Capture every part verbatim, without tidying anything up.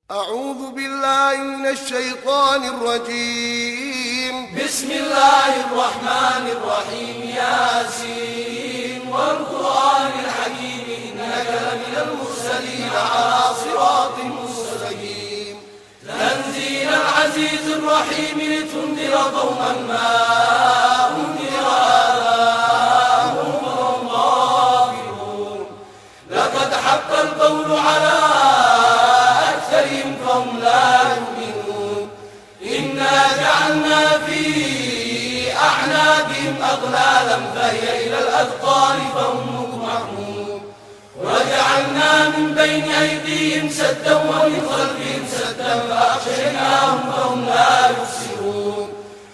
أعوذ بالله من الشيطان الرجيم. بسم الله الرحمن الرحيم. ياسين والقرآن الحكيم إنك لمن المرسلين على صراط مستقيم. تنزيل العزيز الرحيم لتنذر قوما ما أنذر آباؤهم وهم غافلون. لقد حق القول على أكثرهم فهم لا يؤمنون. إنا جعلنا في أعناقهم أغلالا فهي إلى الأذقان فهم مقمحون. وجعلنا من بين أيديهم سدا ومن خلفهم سدا فأغشيناهم فهم لا يبصرون.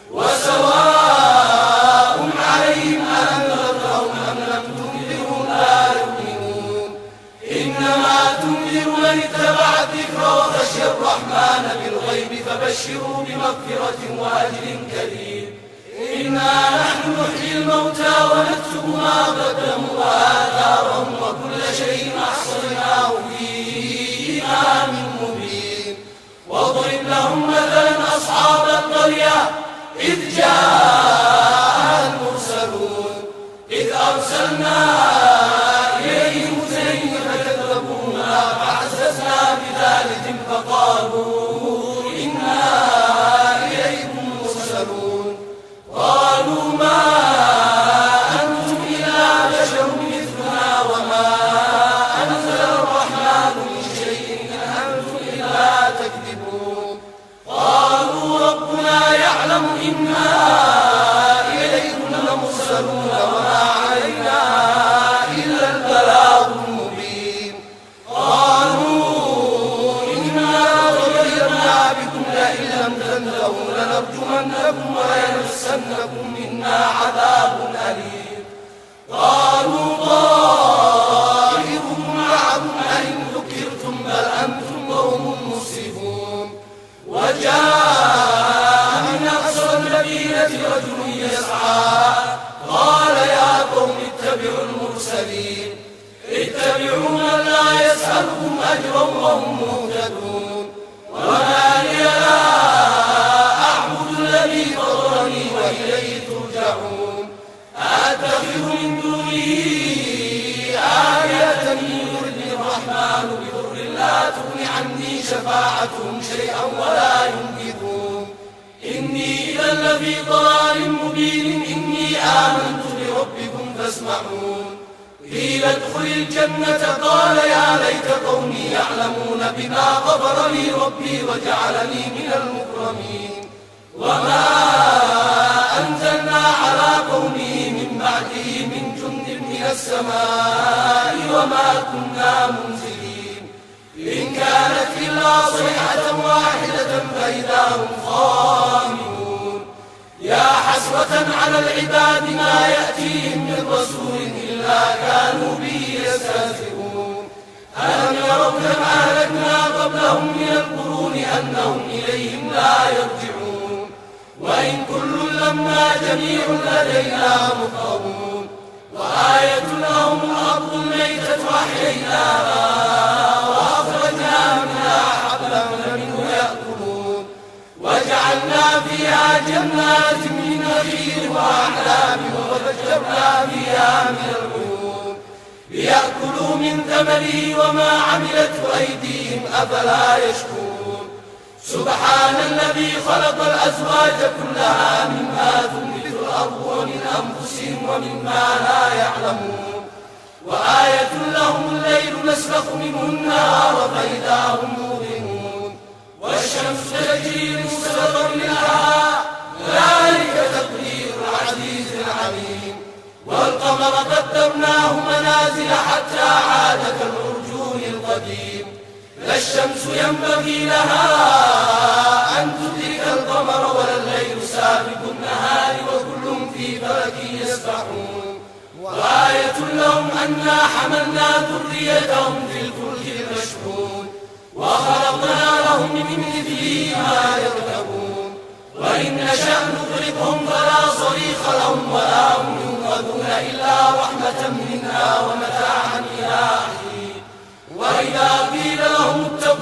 وسواء عليهم أأنذرتهم أم لم تنذرهم لا يؤمنون. إنما تنذر من اتبع الذكر وخشي الرحمن بالغيب فبشروا بمغفرة وأجر كريم. إنا نحن نحيي الموتى ونكتب ما قدموا وآثارهم وكل شيء أحصيناه في إمام مبين. واضرب لهم مثلا أصحاب القرية إذ جاءها المرسلون إذ أرسلنا إليهم اثنين فكذبوهما فعززنا بثالث فقالوا إنا إليكم مرسلون. قالوا ما أنتم إلا بشر مثلنا وما أنزل الرحمن من شيء إن أنتم إلا تكذبون. قالوا ربنا يعلم إنا إليكم لمرسلون وما علينا إلا البلاغ المبين. قالوا إنا غيرنا بكم لئن لم تنتهوا لنرجمنكم وليمسنكم منا عذاب أليم. قالوا طائركم معكم أئن ذكرتم بل أنتم قوم مسرفون. وجاء من أقصى المدينة رجل يسعى قال يا قوم اتبعوا المرسلين اتبعوا من لا يسألكم أجرا وهم مهتدون. وما لي لا أعبد الذي فطرني وإليه ترجعون. أأتخذ من دونه آلهة يردني الرحمن بضر لا تغن عني شفاعتهم شيئا ولا ينقذون. إني إذا لفي ضلال مبين. إني آمنت بربكم فاسمعون. قيل ادخل الجنة قال يا ليت قومي يعلمون بما غفر لي ربي وجعلني من المكرمين. وما أنزلنا على قومه من بعده من جند من السماء وما كنا منزلين. إن كانت إلا صيحة واحدة فإذا هم خامدون. يا حسرة على العباد ما يأتيهم من رسول إلا كانوا به يستهزئون. ألم يروا كم أهلكنا قبلهم من القرون أنهم إليهم لا يرجعون. وإن كل لما جميع لدينا محضرون. وآية لهم الأرض الميتة أحييناها وأخرجنا منها حبا فمنه يأكلون. وجعلنا فيها جنات من نخيل وأعناب وفجرنا فيها من العيون ليأكلوا من ثمره وما عملته أيديهم أفلا يشكرون. سبحان الذي خلق الأزواج كلها مما تنبت الأرض ومن أنفسهم ومما لا يعلمون. وآية لهم الليل نسلخ منه النهار فإذا هم موقنون. والشمس تجري لمستقر لها ذلك تقدير العزيز العليم. والقمر قدرناه منازل حتى عاد كالعرجون القديم. لا الشمس ينبغي لها أن تدرك القمر ولا الليل سابق النهار وكل في فلك يسبحون. وآية لهم أنا حملنا ذريتهم في الفلك المشحون وخلقنا لهم من مثله ما يركبون. وإن نشأ نغرقهم فلا صريخ لهم ولا هم ينقذون إلا رحمة منا ومتاعا إلى حين. وإذا قيل لهم اتقوا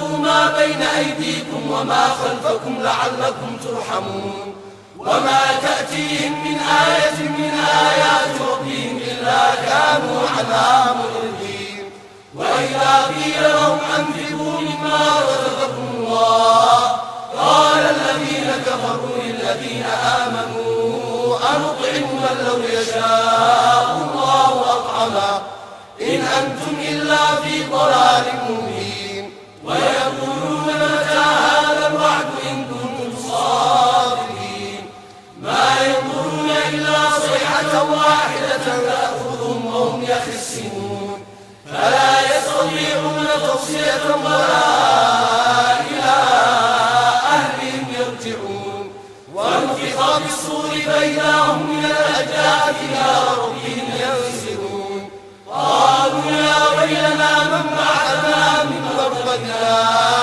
واتقوا ما بين أيديكم وما خلفكم لعلكم ترحمون وما تأتيهم من آية من آيات ربهم إلا كانوا عنها معرضين وإذا قيل لهم أنفقوا مما رزقكم الله قال الذين كفروا للذين آمنوا أنطعم من لو يشاء الله أطعما إن أنتم إلا في ضلال مبين ويقولون متى هذا الوعد إن كنتم صادقين ما ينظرون إلا صيحة واحدة تأخذهم وهم يخسرون فلا يستطيعون توصية ولا إلى أهلهم يرجعون ونفخ بالصور فإذا هم من الأجداث إلى ربهم ينسلون قالوا يا ويلنا من بعثنا من مرقدنا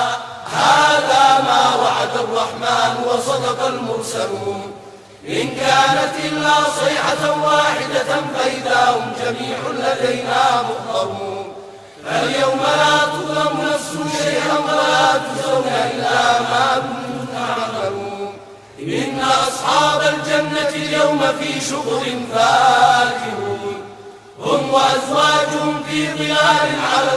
هذا ما وعد الرحمن وصدق المرسلون إن كانت إلا صيحة واحدة فإذا هم جميع لدينا محضرون فاليوم لا تظلم نفس شيئا ولا تجزون إلا ما كنتم تعملون إن أصحاب الجنة اليوم في شغل فاكهون هم وأزواجهم في ظلال على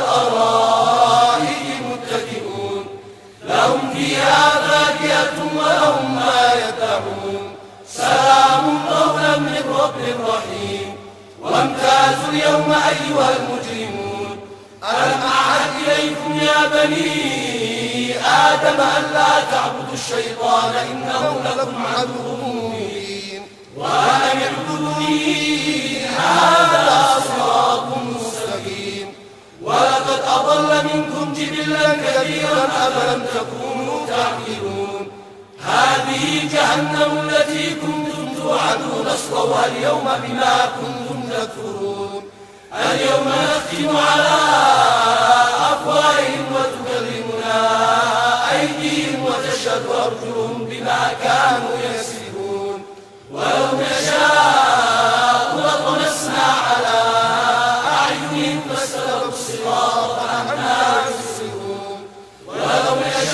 الأرائك متكئون لهم فيها فاكهة ولهم ما يدعون سلام قولا من رب رحيم وامتازوا اليوم أيها المجرمون ألم أعهد إليكم يا بني آدم ألا تعبدوا الشيطان إنه لكم عدو مبين وأن اعبدوني هذا صراط مستقيم ولقد أضل منكم جبلا كثيرا أفلم تكونوا تعقلون هذه جهنم التي كنتم توعدون اصلوها اليوم بما كنتم تكفرون اليوم نختم على أفواههم وتكلمنا أيديهم وتشهد أرجلهم بما كانوا يكسبون ولو نشاء لطمسنا على أعينهم فاستبقوا الصراط فأنا يبصرون ولو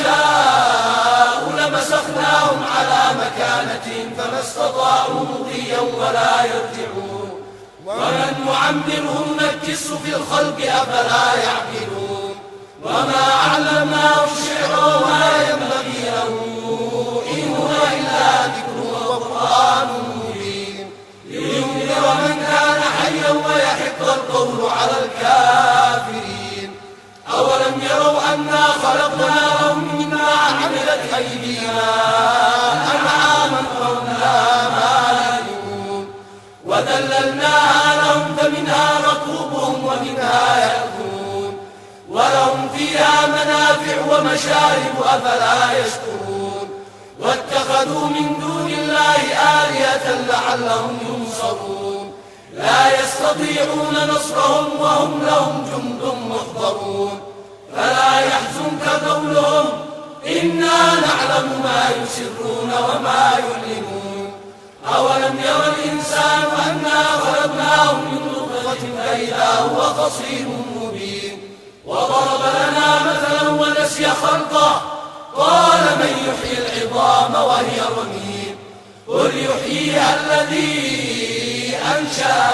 نشاء لمسخناهم على مكانتهم فما استطاعوا مضيا ولا يرجعون ومن نعمرهم نكس في الخلق أفلا يعقلون وما علمناه الشعر وما ينبغي له إن هو إلا ذكر وقرآن مبين لينذر من كان حيا ويحق القول على الكافرين أولم يروا أنا خلقنا لهم مما عملت أيدينا أنعاما فهم لها مالكون وذللناها لهم فمنها ركوبهم ومنها يأكلون ولهم فيها منافع ومشارب أفلا يشكرون واتخذوا من دون الله آلهة لعلهم ينصرون لا يستطيعون نصرهم وهم لهم جند محضرون فلا يحزنك قولهم إنا نعلم ما يسرون وما يعلنون أولم ير الإنسان أنا خلقناه من نطفة فإذا هو خصيم مبين وضرب لنا مثلا ونسي خلقه قال من يحيي العظام وهي رميم قل يحييها الذي أنشأ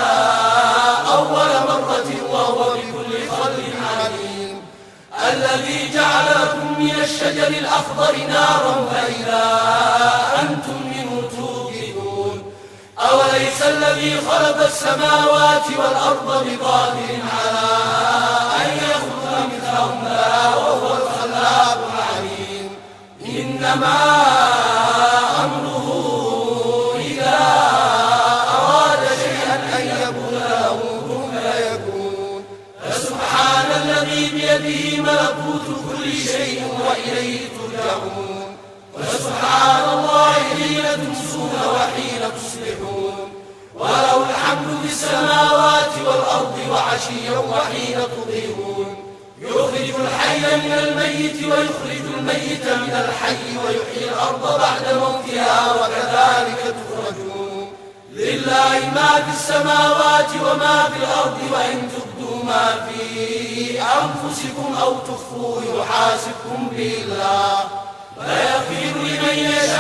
أول مرة وهو بكل خلق عليم الذي جعل لكم من الشجر الأخضر نارا فإذا أنتم منه توقدون أوليس الذي خلق السماوات والأرض بقادر على أن يخلق مثلهم لا وهو الخلاق العليم إنما أمره إذا أراد شيئا أن يقول له كن فيكون فسبحان الذي بيده ملكوت كل شيء وإليه ترجعون وسبحان الله حين تمسون وحين تصبحون وله الحمد في السماوات والأرض وعشيا وحين تظهرون يخرج الحي من الميت ويخرج الميت من الحي ويحيي الأرض بعد موتها وكذلك تخرجون لله ما في السماوات وما في الأرض وإن تبدوا ما في أنفسكم أو تخفوه يحاسبكم به الله فيغفر لمن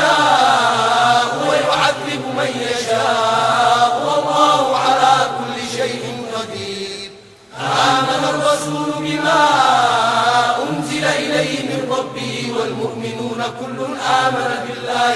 يشاء ويعذب من يشاء والله على كل شيء قدير. آمن الرسول بما أنزل إليه من ربه والمؤمنون كل آمن بالله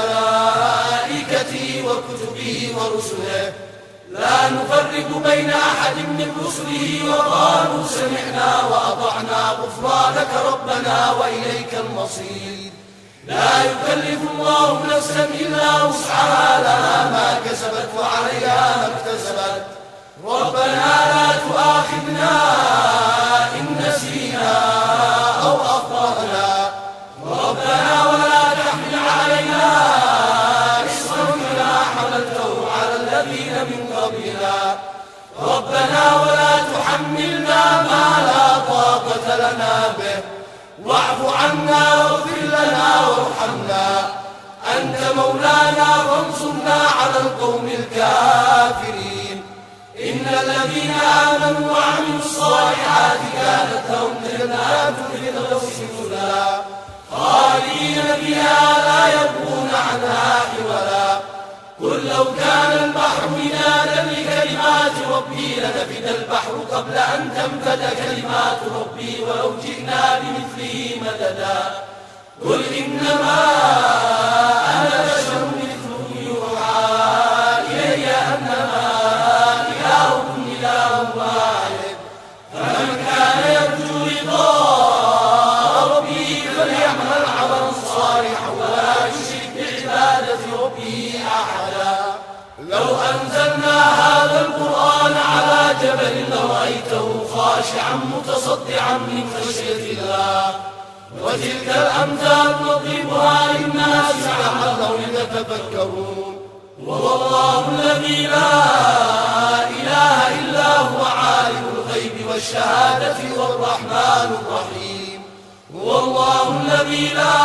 وملائكته وكتبه ورسله لا نفرق بين أحد من رسله وقالوا سمعنا وأطعنا غفرانك ربنا وإليك المصير. لا يكلف الله نفسا إلا وسعها لها ما كسبت وعليها ما اكتسبت ربنا لا تؤاخذنا إن نسينا أو أخطأنا ربنا ولا تحمل علينا إصرا كما حملته على الذين من قبلنا ربنا ولا تحملنا ما لا طاقة لنا به واعف عنا واغفر لنا وارحمنا أنت مولانا فانصرنا على القوم الكافرين. إن الذين آمنوا وعملوا الصالحات كانت لهم جنات الفردوس نزلا خالدين فيها لا يبغون عنها حولا. قل لو كان البحر مدادا لكلمات ربي لنفد البحر قبل أن تنفد كلمات ربي ولو جئنا بمثله مددا. قل إنما أنا بشر مثلكم يوحى إلي أنما إلهكم إله واحد فمن كان يرجو لقاء ربه فليعمل عملا صالحا ولا يشرك بعبادة ربه أحدا. لو أنزلنا هذا القرآن على جبل لرأيته خاشعا متصدعا من خشية الله وتلك الأمثال نضربها للناس لعلهم يتفكرون. والله الذي لا إله إلا هو عالم الغيب والشهادة والرحمن الرحيم. هو الله الذي لا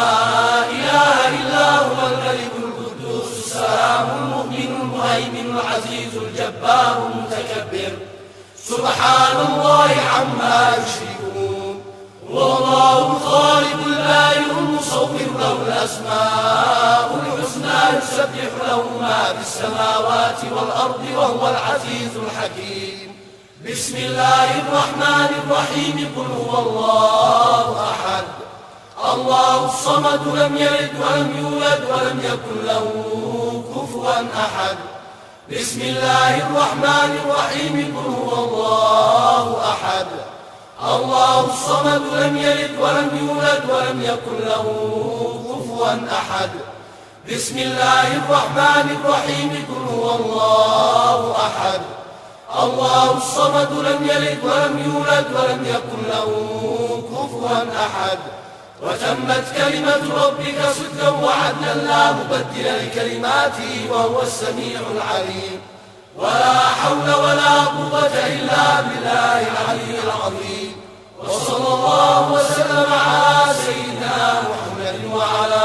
إله إلا هو الملك القدوس السلام المؤمن المهيمن العزيز الجبار المتكبر سبحان الله عما يشركون. والله الخالق البارئ المصور له الأسماء الحسنى يسبح له ما في السماوات والأرض وهو العزيز الحكيم. بسم الله الرحمن الرحيم. قل هو الله أحد الله الصمد لم يلد ولم يولد ولم يكن له كفوا أحد. بسم الله الرحمن الرحيم. قل هو الله أحد الله الصمد لم يلد ولم يولد ولم يكن له كفوا أحد. بسم الله الرحمن الرحيم. قل هو الله أحد الله الصمد لم يلد ولم يولد ولم يكن له كفوا أحد. وتمت كلمة ربك صدقا وعدلا لا مبدل لكلماته وهو السميع العليم. ولا حول ولا قوة إلا بالله العلي العظيم. وصلى الله وسلم على سيدنا محمد وعلى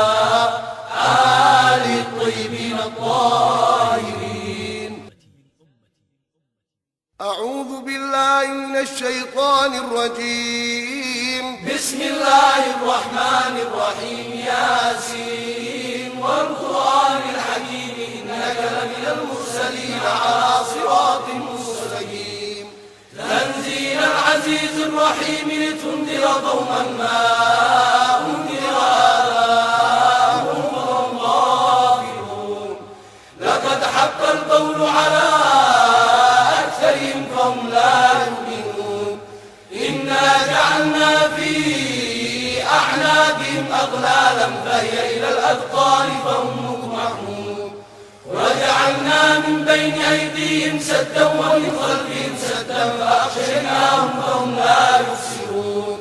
آله الطيبين الطاهرين. أعوذ بالله من الشيطان الرجيم. بسم الله الرحمن الرحيم. ياسين والقرآن الحكيم إنك لمن المرسلين على صراط مستقيم. تنزيل العزيز الرحيم لتنذر قوما ما أنذر آباؤهم وهم غافلون. لقد حق القول على أكثرهم فهم لا يؤمنون. إنا جعلنا في أعناقهم أغلالا فهي إلى الأذقان فهم مقمحون. وجعلنا من بين أيديهم سدا ومن خلفهم سدا فأغشيناهم فهم لا يبصرون.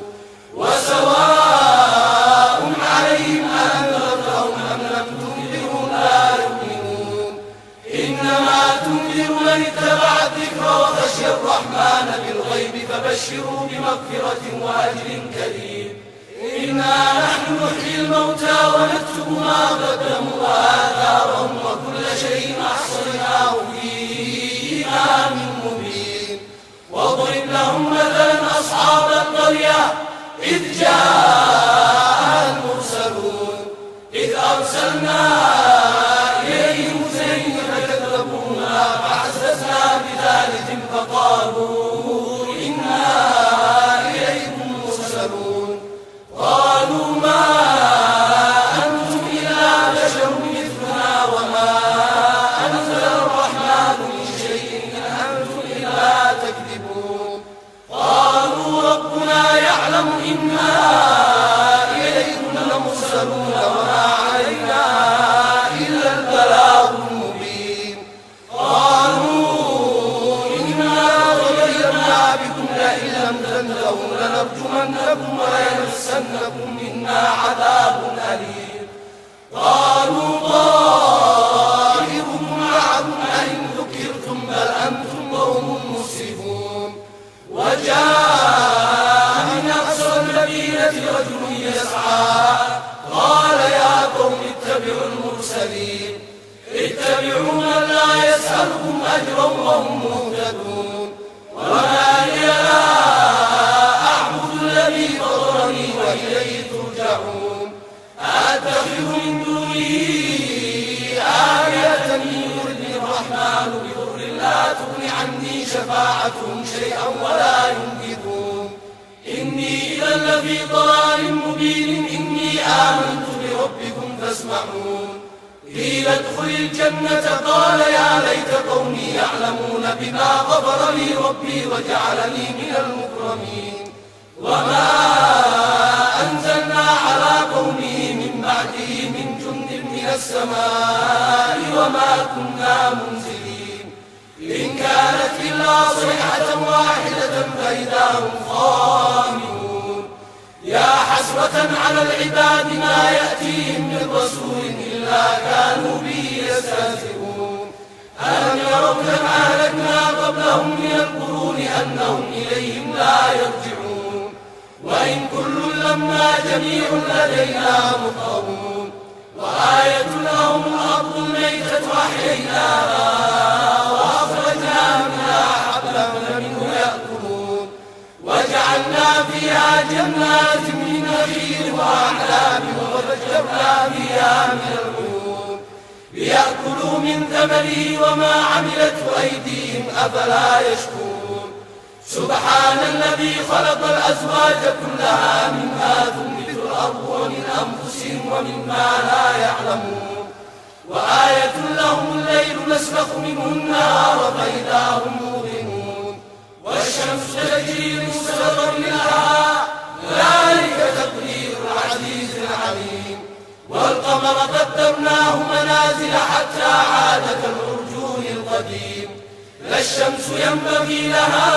وسواء عليهم أأنذرتهم أم لم تنذرهم لا يؤمنون. إنما تنذر من اتبع الذكر وخشي الرحمن بالغيب فبشروا بمغفرة وأجر كريم. إنا نحن نحيي الموتى ونكتب ما قدموا وآثارهم وكل شيء أحصيناه في إمام مبين. واضرب لهم أصحاب القرية إذ جاء المرسلون إذ أرسلنا إليهم اثنين فكذبوهما فعززنا بثالث فقالوا إنا إليكم مرسلون قالوا ما أنتم إلا بشر مثلنا وما أنزل الرحمن من شيء إن أنتم إلا تكذبون قالوا ربنا يعلم إنا إليكم لمرسلون وما علينا إلا البلاغ المبين قالوا إنا غيرنا بكم لئن لم تنتهوا لنرجمنكم وليمسنكم منا عذاب أليم قالوا طائركم معكم أئن ذكرتم بل أنتم قوم مسرفون وجاء من أقصى المدينة رجل يسعى قال يا قوم اتبعوا المرسلين اتبعوا من لا يسألكم أجرا وهم مهتدون وما لي لا أعبد الذي فطرني وإليه ترجعون أتخذ من دونه آلهة إن يردني الرحمن بضر لا تغن عني شفاعتهم شيئا ولا ينقذون إني إذا لفي ضلال مبين إني آمنت بربكم فاسمعون قيل ادخل الجنة قال يا ليت قومي يعلمون بما غفر لي ربي وجعلني من المكرمين وما أنزلنا على قومه من بعده من جند من السماء وما كنا منزلين إن كانت إلا صيحة واحدة فإذا هم خامدون يا حسرة على العباد ما يأتيهم من رسول إلا كانوا به يستهزئون ألم يروا كم أهلكنا قبلهم من القرون أنهم إليهم لا يرجعون وإن كل لما جميع لدينا محضرون وآية لهم الأرض الميتة أحييناها وأخرجنا منها حبا فمنه يأكلون وجعلنا فيها جنات من نخيل وأعناب وفجرنا فيها من العيون ليأكلوا من ثمره وما عملته أيديهم أفلا يشكرون سبحان الذي خلق الأزواج كلها مما تنبت الأرض ومن أنفسهم ومما لا يعلمون وآية لهم الليل نسلخ منه النهار فإذا هم موقنون والشمس تجري لمستقر لها ذلك تقدير العزيز العليم والقمر قدرناه منازل حتى عاد كالعرجون القديم لا الشمس ينبغي لها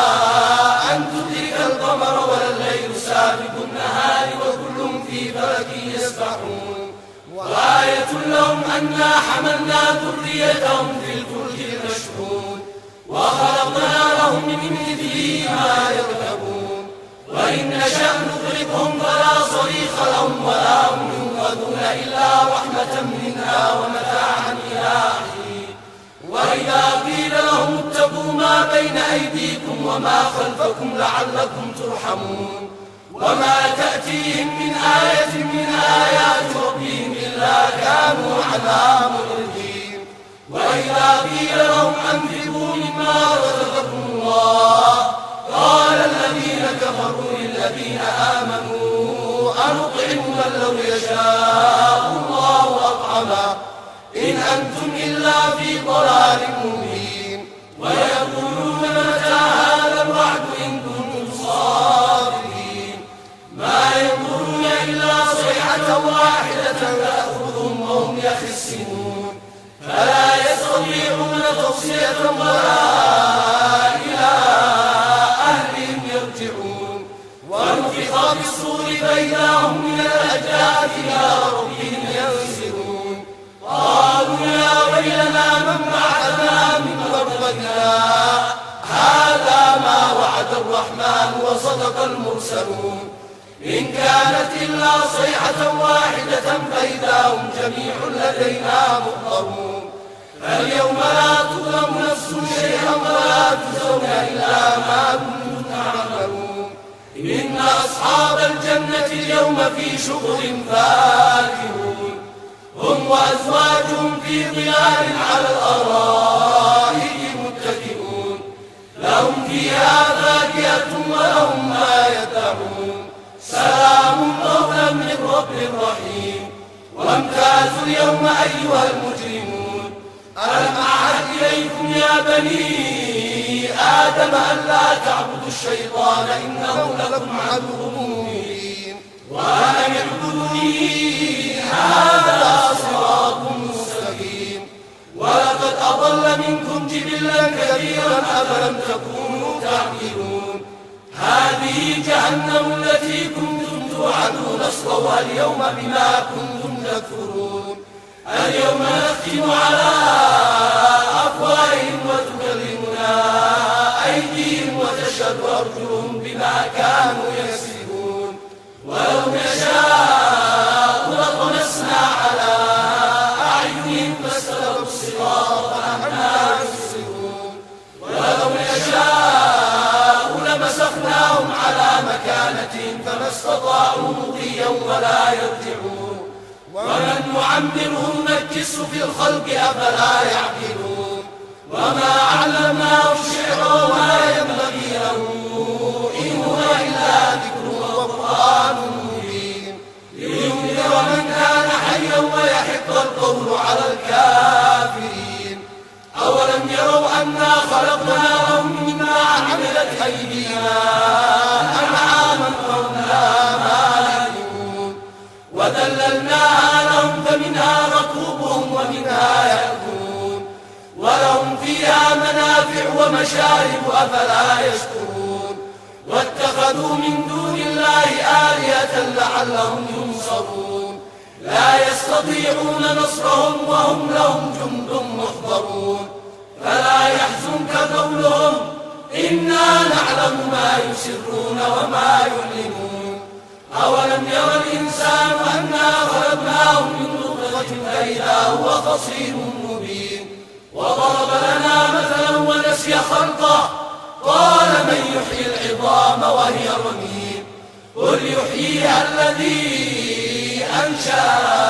أن تدرك القمر ولا الليل سابق النهار وكل في فلك يسبحون وآية لهم أنا حملنا ذريتهم في الفلك المشحون وخلقنا لهم من مثله ما يركبون وإن نشأ نغرقهم فلا صريخ لهم ولا هم ينقذون إلا رحمة منا ومتاعا إلى حين وإذا قيل لهم اتقوا ما بين أيديكم وما خلفكم لعلكم ترحمون وما تأتيهم من آية من آيات ربهم إلا كانوا عنها معرضين وإذا قيل لهم أنفقوا مما رزقكم الله قال الذين كفروا للذين آمنوا أنطعم من لو يشاء الله أطعمه إن أنتم إلا في ضلال مبين ويقولون متى هذا الوعد إن كنتم صادقين ما ينظرون إلا صيحة واحدة تأخذهم وهم يخسرون فلا يستطيعون توصية ولا إلى أهلهم يرجعون ونفخ في الصور فإذا هم من الأجداث إلى ربهم ينسلون قالوا يا ويلنا من بعثنا من مرقدنا هذا ما وعد الرحمن وصدق المرسلون إن كانت إلا صيحة واحدة فإذا هم جميع لدينا محضرون فاليوم لا تظلم نفس شيئا ولا تجزون إلا ما كنتم تعملون إن أصحاب الجنة اليوم في شغل فاكهون هم وأزواجهم في ظلال على الأرائك متكئون لهم فيها فاكهة ولهم ما يدعون سلام قولا من رب رحيم وامتازوا اليوم أيها المجرمون ألم أعهد إليكم يا بني آدم ألا تعبدوا الشيطان إنه لكم عدو مبين وأن اعبدوني هذا صراط مستقيم ولقد أضل منكم جبلا كثيرا أفلم تكونوا تعقلون هذه جهنم التي كنتم توعدون اصلوها اليوم بما كنتم تكفرون اليوم نختم على أفواههم وتكلمنا أيديهم وتشهد أرجلهم بما كانوا يكسبون ولو نشاء لطمسنا على أعينهم فاستبقوا الصراط فأنى يبصرون ولو نشاء لمسخناهم على مكانتهم فما استطاعوا مضيا ولا يرجعون ومن نعمره نكسه في الخلق أفلا يعقلون وما علمناه الشعر وما ينبغي له إن هو إلا ذكر وقرآن مبين لينذر من كان حيا ويحق القول على الكافرين أولم يروا أنا خلقناهم مما عملت أيدينا أنعاما فهم لها مالكون وذللناها لهم فمنها ركوبهم ومنها يأكلون ولهم فيها منافع ومشارب أفلا يشكرون واتخذوا من دون الله آلهة لعلهم ينصرون لا يستطيعون نصرهم وهم لهم جند محضرون فلا يحزنك قولهم إنا نعلم ما يسرون وما يعلنون أولم ير الإنسان أنا خلقناه من نطفة فإذا هو خصيم مبين وضرب لنا مثلا ونسي خلقه قال من يحيي العظام وهي رميم قل يحييها الذي أنشأ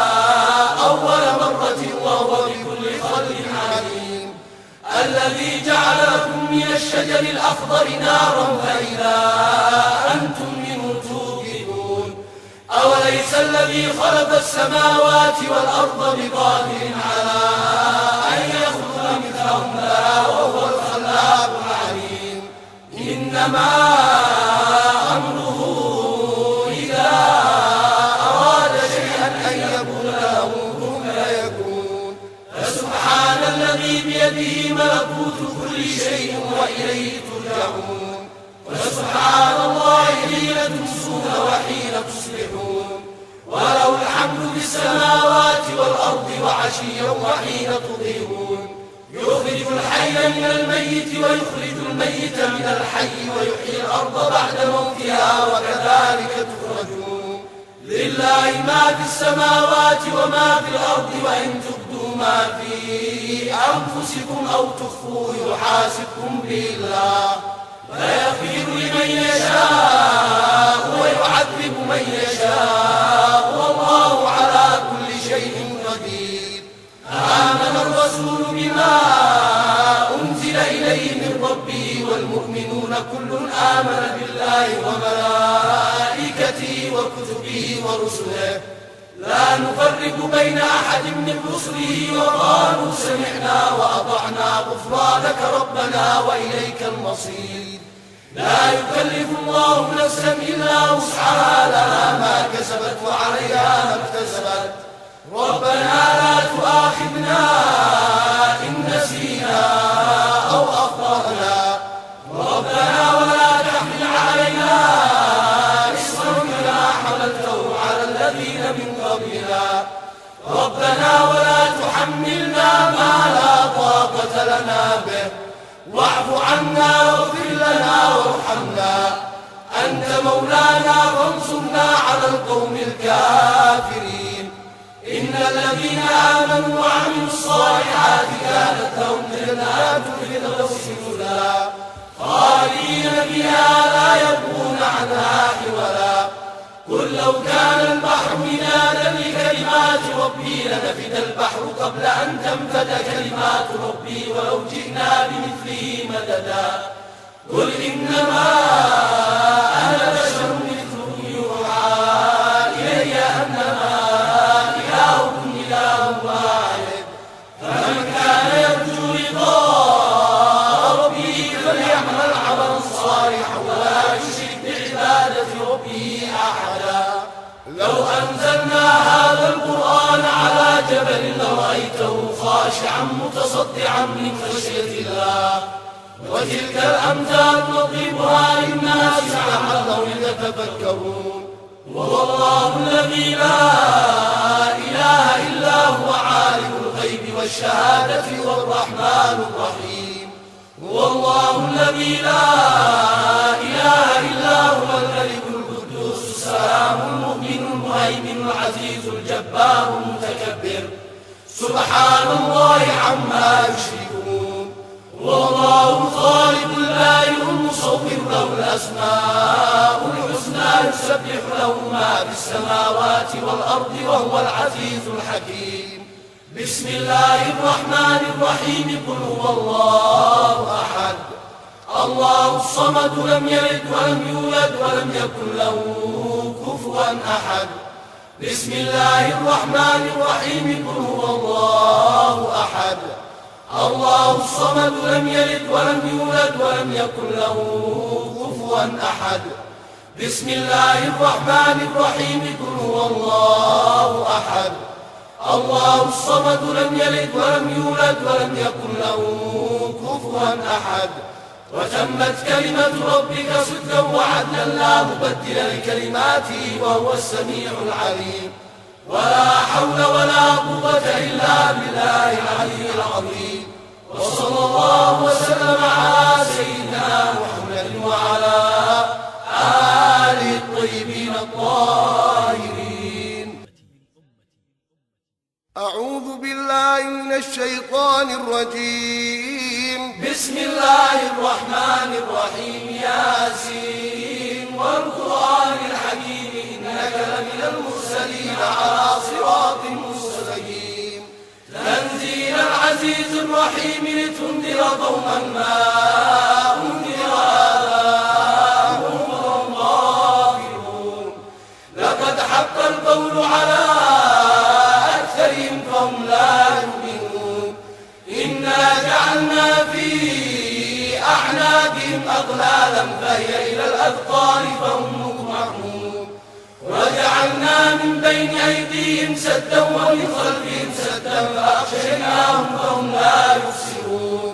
أول مرة وهو بكل خلق عليم الذي جعل لكم من الشجر الأخضر نارا فإذا أنتم منه توقدون أوليس الذي خلق السماوات والأرض بقادر على أن يخلق مثلهم لا وهو الخلاق العليم إنما أمره إذا أراد شيئا أن يقول له كن فيكون فسبحان الذي بيده ملكوت كل شيء وإليه ترجعون وسبحان الله حين تمسون وحين تصبحون وله الحمد في السماوات والأرض وعشيا وحين تظهرون يخرج الحي من الميت ويخرج الميت من الحي ويحيي الأرض بعد موتها وكذلك تخرجون لله ما في السماوات وما في الأرض وإن تبدوا ما في أنفسكم أو تخفوه يحاسبكم به الله فيغفر لمن يشاء ويعذب من يشاء والله على كل شيء قدير آمن الرسول بما أنزل إليه من ربه والمؤمنون كل آمن بالله وملائكته وكتبه ورسله لا نفرق بين أحد من رسله وقالوا سمعنا وأطعنا غفرانك ربنا وإليك المصير لا يكلف الله نفسا إلا وسعها لها ما كسبت وعليها ما اكتسبت ربنا لا تؤاخذنا إن نسينا أو أخطأنا ربنا ولا تحمل علينا إصرا كما حملته على الذين من قبلنا ربنا ولا تحملنا ما لا طاقة لنا به واعف عنا واغفر لنا وارحمنا أنت مولانا فانصرنا على القوم الكافرين إن الذين آمنوا وعملوا الصالحات كانت لهم جنات الفردوس نزلا خالدين فيها لا يبغون عنها حولا. قل لو كان البحر مدادا لكلمات ربي لنفد البحر قبل أن تنفد كلمات ربي ولو جئنا بمثله مددا. قل إنما أنا بشر مثلكم يوحى إلي أنما إلهكم إله واحد. فمن كان يرجو لقاء ربه فليعمل عملا صالحا ولا يشرك بعبادة ربه أحدا. لو أنزلنا هذا القرآن على جبل لرأيته خاشعا متصدعا من خشية الله. وتلك الأمثال نضربها للناس لعلهم يتفكرون. وهو الله الذي لا إله إلا هو عالم الغيب والشهادة والرحمن الرحيم. هو الله الذي لا إله إلا هو الملك القدوس السلام المؤمن المهيمن العزيز الجبار المتكبر سبحان الله عما يشركون. والله الخالق البارئ المصور له الأسماء الحسنى يسبح له ما في السماوات والأرض وهو العزيز الحكيم. بسم الله الرحمن الرحيم. قل هو الله أحد الله الصمد لم يلد ولم يولد ولم يكن له كفوا أحد. بسم الله الرحمن الرحيم. قل هو الله أحد الله الصمد لم يلد ولم يولد ولم يكن له كفوا أحد. بسم الله الرحمن الرحيم. قل هو الله أحد الله الصمد لم يلد ولم يولد ولم يكن له كفوا أحد. وتمت كلمة ربك صدقا وعدلا لا مبدل لكلماته وهو السميع العليم. ولا حول ولا قوة إلا بالله العلي العظيم. وصلى الله وسلم على سيدنا محمد وعلى آله الطيبين الطاهرين. أعوذ بالله من الشيطان الرجيم. بسم الله الرحمن الرحيم. ياسين والقرآن الحكيم إنك لمن المرسلين على صراط مستقيم. تنزيل العزيز الرحيم لتنذر قوما ما أنذر آباؤهم وهم غافلون. لقد حق القول على أكثرهم فهم لا يؤمنون. إنا جعلنا في أعناقهم أغلالا فهي إلى الأذقان فهم مقمحون. وجعلنا من بين أيديهم سدا ومن خلفهم سدا فأغشيناهم فهم لا يبصرون.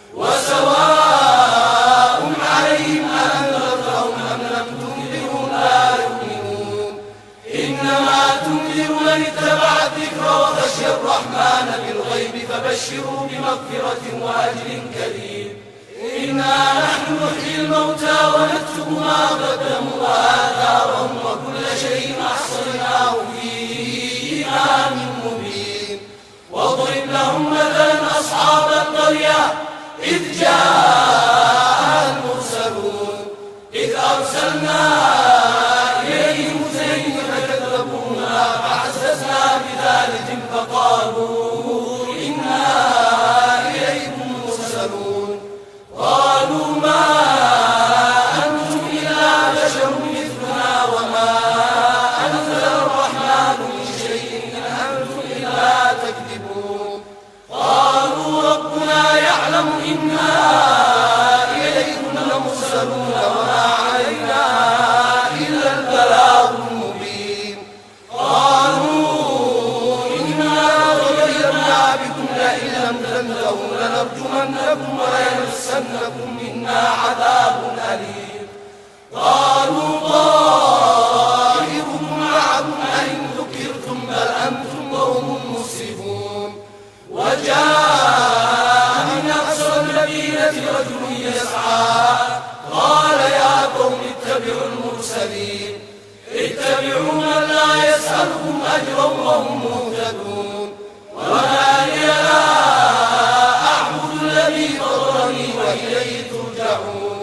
وسواء عليهم أأنذرتهم أم لم تنذرهم لا يؤمنون. إنما تنذر من اتبع الذكر وخشي الرحمن بالغيب فبشروا بمغفرة وأجر كريم. إنا نحن نحيي الموتى ونكتب ما قدموا وآثارهم وكل شيء أحصيناه في إمام مبين. واضرب لهم مثلا أصحاب القرية إذ جاء المرسلون إذ أرسلنا إليهم اثنين فكذبونا فعززنا بثالث فقالوا إنا إليكم مرسلون. قالوا ما أنتم إلا بشر مثلنا وما أنزل الرحمن من شيء إن أنتم إلا تكذبون. قالوا ربنا يعلم إنا إليكم لمرسلون وما علينا إلا البلاغ المبين. قالوا إنا تطيرنا بكم لئن لم تنتهوا لنرجمنكم وليمسنكم منا عذاب أليم. قالوا طائركم معكم أئن ذكرتم بل أنتم قوم مسرفون. وجاء من أقصى المدينة رجل يسعى قال يا قوم اتبعوا المرسلين اتبعوا من لا يسألكم أجرا وهم مهتدون. وما لي لا أعبد الذي فطرني وإليه ترجعون.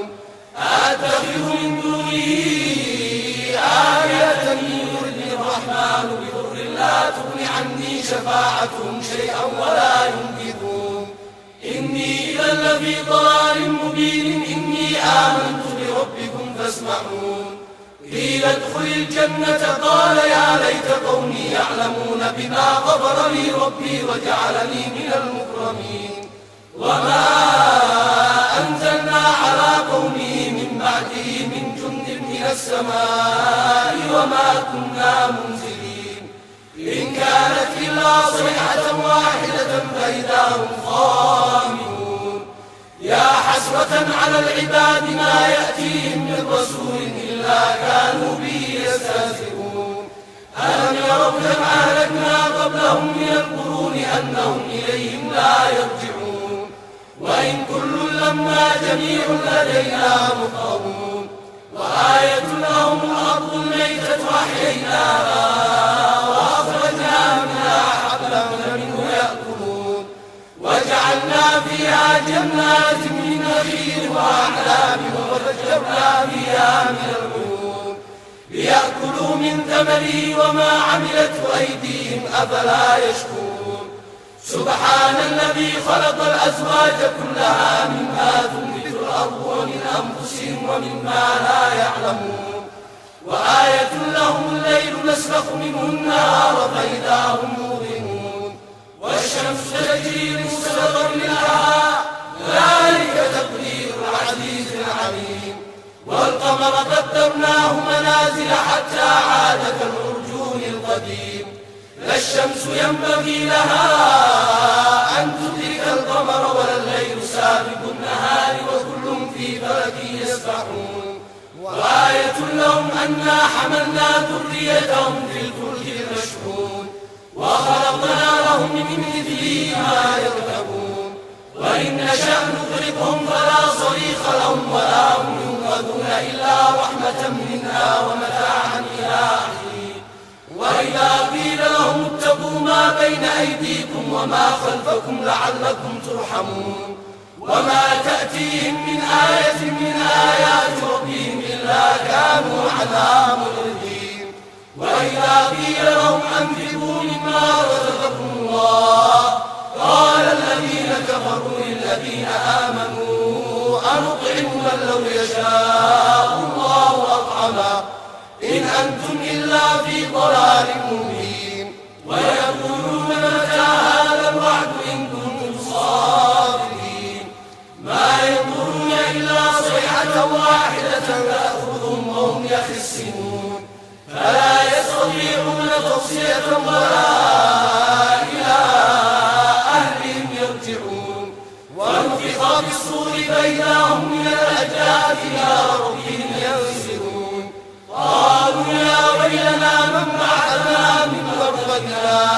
شفاعتهم شيئا ولا ينقذون. إني إذا لفي ضلال مبين. إني آمنت بربكم فاسمعون. قيل ادخل الجنة قال يا ليت قومي يعلمون بما غفر لي ربي وجعلني من المكرمين. وما أنزلنا على قومه من بعده من جند من السماء وما كنا منزلين. إن كانت إلا صيحة واحدة فإذا هم خامدون. يا حسرة على العباد ما يأتيهم من رسول إلا كانوا به يستهزئون. ألم يروا كم أهلكنا قبلهم من القرون أنهم إليهم لا يرجعون. وإن كل لما جميع لدينا محضرون. وآية لهم الأرض الميتة أحييناها وأخرجنا منها حبا فمنه يأكلون. وجعلنا فيها جنات من نخيل وأعناب وفجرنا فيها من العيون ليأكلوا من ثمره وما عملته أيديهم أفلا يشكرون. سبحان الذي خلق الأزواج كلها مما تنبت الأرض ومن أنفسهم ومما لا يعلمون. وآية لهم الليل نسلخ منه النهار فإذا هم موقنون. والشمس تجري لمستقر لها ذلك تقدير العزيز العليم. والقمر قدرناه منازل حتى عاد كالعرجون القديم. لا الشمس ينبغي لها أن تدرك القمر ولا الليل سابق النهار وكل في فلك يسبحون. وآية لهم أنا حملنا ذريتهم في الفلك المشحون وخلقنا لهم من مثله ما يركبون. وإن نشأ نغرقهم فلا صريخ لهم ولا هم ينقذون إلا رحمة منا ومتاعا إلى حين. وإذا قيل لهم اتقوا ما بين أيديكم وما خلفكم لعلكم ترحمون. وما تأتيهم من آية من آيات ربهم إلا كانوا عنها معرضين. وإذا قيل لهم أنفقوا مما رزقكم الله قال الذين كفروا للذين آمنوا أنطعم من لو يشاء الله أطعمه إن أنتم إلا في ضلال مبين. ويقولون متى هذا الوعد إن كنتم صادقين. ما ينظرون إلا صيحة واحدة تأخذهم وهم يخسرون. فلا يستطيعون توصية ولا إلى أهلهم يرجعون. ونفخ في الصور فإذا هم من الأجداث إلى ربهم ينسلون. قالوا يا ويلنا من بعثنا من مرقدنا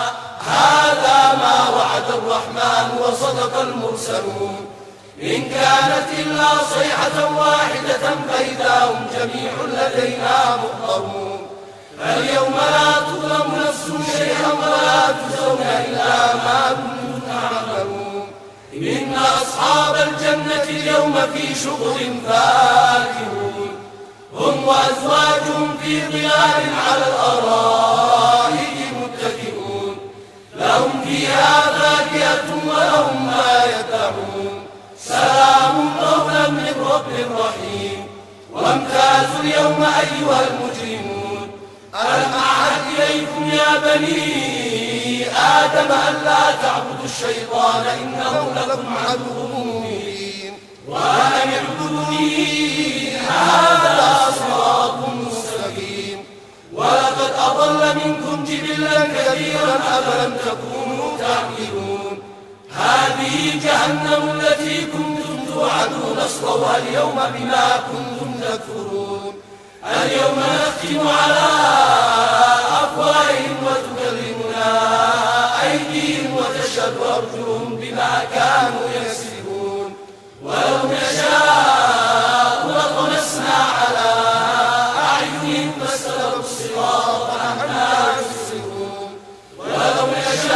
هذا ما وعد الرحمن وصدق المرسلون. إن كانت إلا صيحة واحدة فإذا هم جميع لدينا محضرون. فاليوم لا تظلم نفس شيئا ولا تجزون إلا ما كنتم تعملون. إن أصحاب الجنة اليوم في شغل فاكهون. هم وأزواجهم في ظلال على الأرائك متكئون. لهم فيها فاكهة ولهم ما يدعون. سلام قولا من رب رحيم. وامتازوا اليوم أيها المجرمون. ألم أعهد إليكم يا بني آدم ألا تعبدوا الشيطان إنه لكم عدو مبين. وأن اعبدوني هذا صراط مستقيم. ولقد أضل منكم جبلا كثيرا أفلم تكونوا تعقلون. هذه جهنم التي كنتم توعدون اصلوها اليوم بما كنتم تكفرون. اليوم نختم على أفواههم وتكلمنا أيديهم وتشهد أرجلهم بما كانوا يكسبون. ولو نشاء لطمسنا على أعينهم فاستبقوا الصراط فأنى يبصرون. ولو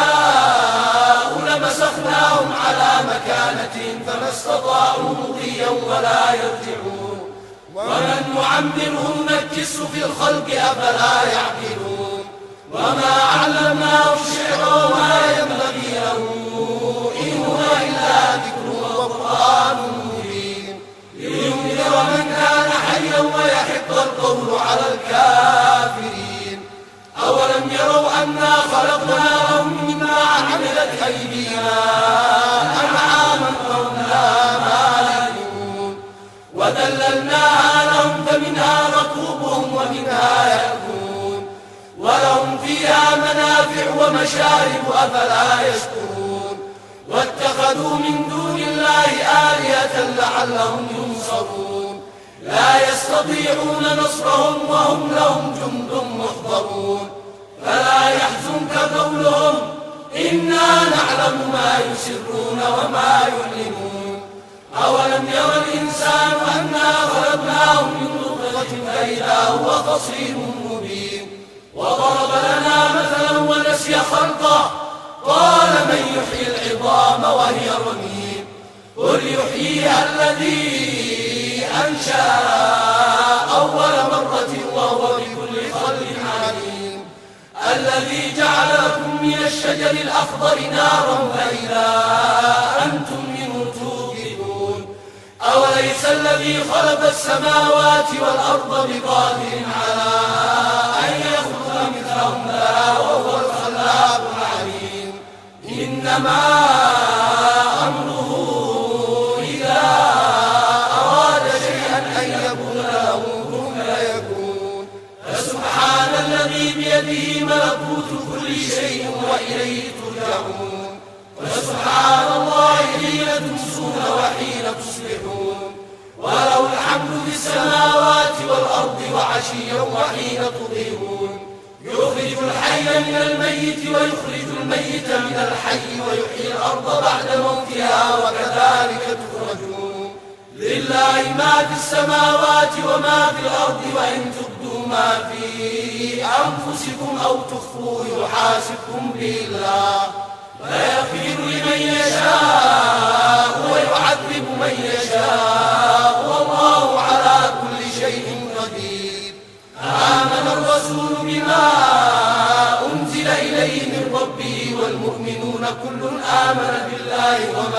نشاء لمسخناهم على مكانتهم فما استطاعوا مضيا ولا يرجعون. ومن نعمره نكسه في الخلق أفلا يعقلون. وما علمناه الشعر ومشارب أفلا يشكرون واتخذوا من دون الله آلهة لعلهم ينصرون لا يستطيعون نصرهم وهم لهم جند محضرون فلا يحزنك قولهم إنا نعلم ما يسرون وما يعلنون أولم ير الإنسان أنا خلقناه من نطفة فإذا هو خصيم مبين وضرب لنا مثلا ونسي خلقه قال من يحيي العظام وهي رميم قل يحييها الذي أنشأها أول مرة وهو بكل خلق عليم الذي جعل لكم من الشجر الأخضر نارا فإذا أنتم منه توقدون أوليس الذي خلق السماوات والأرض بقادر على أن يخلق مثلهم لا وهو الخلاق العليم إنما أمره إذا أراد شيئا أن يقول له كن فيكون فسبحان الذي بيده ملكوت كل شيء وإليه ترجعون وسبحان الله حين تمسون وحين تصبحون وله الحمد في السماوات والأرض وعشيا وحين تظهرون يخرج الحي من الميت ويخرج الميت من الحي ويحيي الأرض بعد موتها وكذلك تخرجون لله ما في السماوات وما في الأرض وإن تبدوا ما في أنفسكم أو تخفوه يحاسبكم به الله فيغفر لمن يشاء ويعذب من يشاء والله على كل شيء قدير آمن الرسول بما أنزل إليه من ربه والمؤمنون كل آمن بالله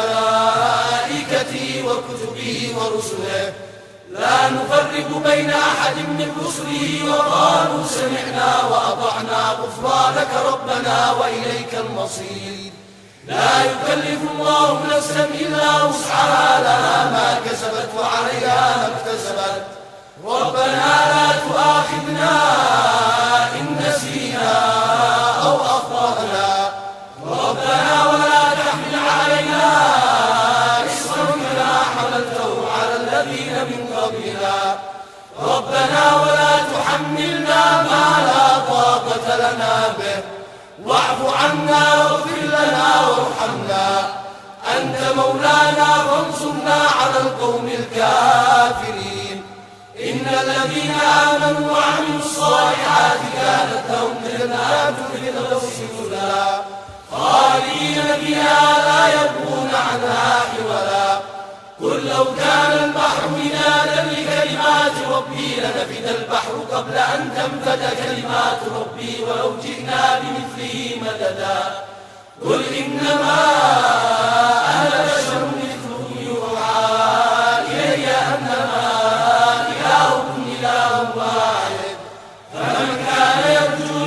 وملائكته وكتبه ورسله لا نفرق بين أحد من رسله وقالوا سمعنا وأطعنا غفرانك ربنا وإليك المصير لا يكلف الله نفسا إلا وسعها لها ما كسبت وعليها ما اكتسبت ربنا لا تؤاخذنا إن نسينا أو أخطأنا ربنا ولا تحمل علينا إصرا كما حملته على الذين من قبلنا ربنا ولا تحملنا ما لا طاقة لنا به واعف عنا واغفر لنا وارحمنا أنت مولانا فانصرنا على القوم الكافرين إن الذين آمنوا وعملوا الصالحات كانت لهم جنات الفردوس نزلا خالدين فيها لا يبغون عنها حولا قل لو كان البحر مدادا لكلمات ربي لنفد البحر قبل أن تنفد كلمات ربي ولو جئنا بمثله مددا قل إنما أنا بشر مثلكم يوحى إلي أنما إلهكم إله واحد فمن كان يرجو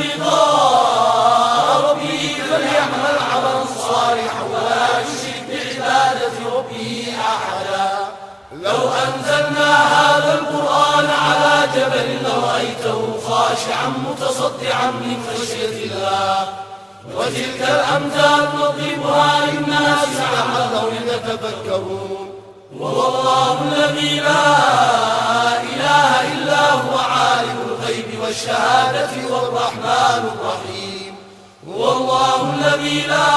لقاء ربه فليعمل عملا صالحا ولا يشرك بعبادة ربه أحدا لو أنزلنا هذا القرآن على جبل لرأيته خاشعا متصدعا من خشية الله وتلك الأمثال نضربها للناس لعلهم يتفكرون وهو الله الذي لا إله إلا هو عالم الغيب والشهادة والرحمن الرحيم هو الله الذي لا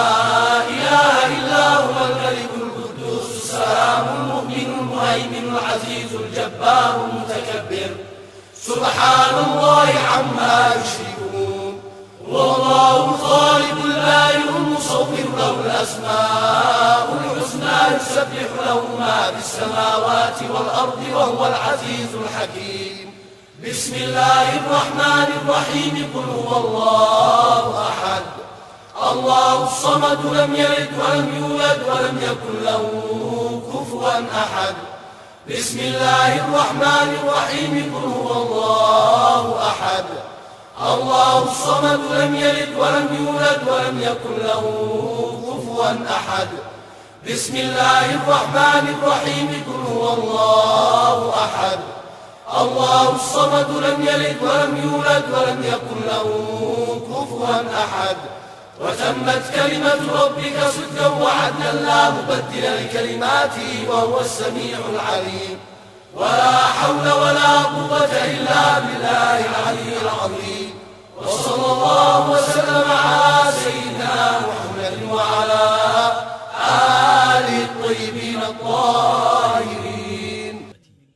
إله إلا هو الملك القدوس السلام المؤمن المهيمن العزيز الجبار المتكبر سبحان الله عما يشركون والله الخالق البارئ المصور له الأسماء الحسنى يسبح له ما في السماوات والأرض وهو العزيز الحكيم بسم الله الرحمن الرحيم قل هو الله أحد الله الصمد لم يلد ولم يولد ولم يكن له كفوا أحد بسم الله الرحمن الرحيم قل هو الله أحد الله الصمد لم يلد ولم يولد ولم يكن له كفوا أحد بسم الله الرحمن الرحيم قل هو الله أحد الله الصمد لم يلد ولم يولد ولم يكن له كفوا أحد وتمت كلمة ربك صدقا وعدلا لا مبدل لكلماته وهو السميع العليم ولا حول ولا قوة إلا بالله العلي العظيم وصلى الله وسلم على سيدنا محمد وعلى آله الطيبين الطاهرين.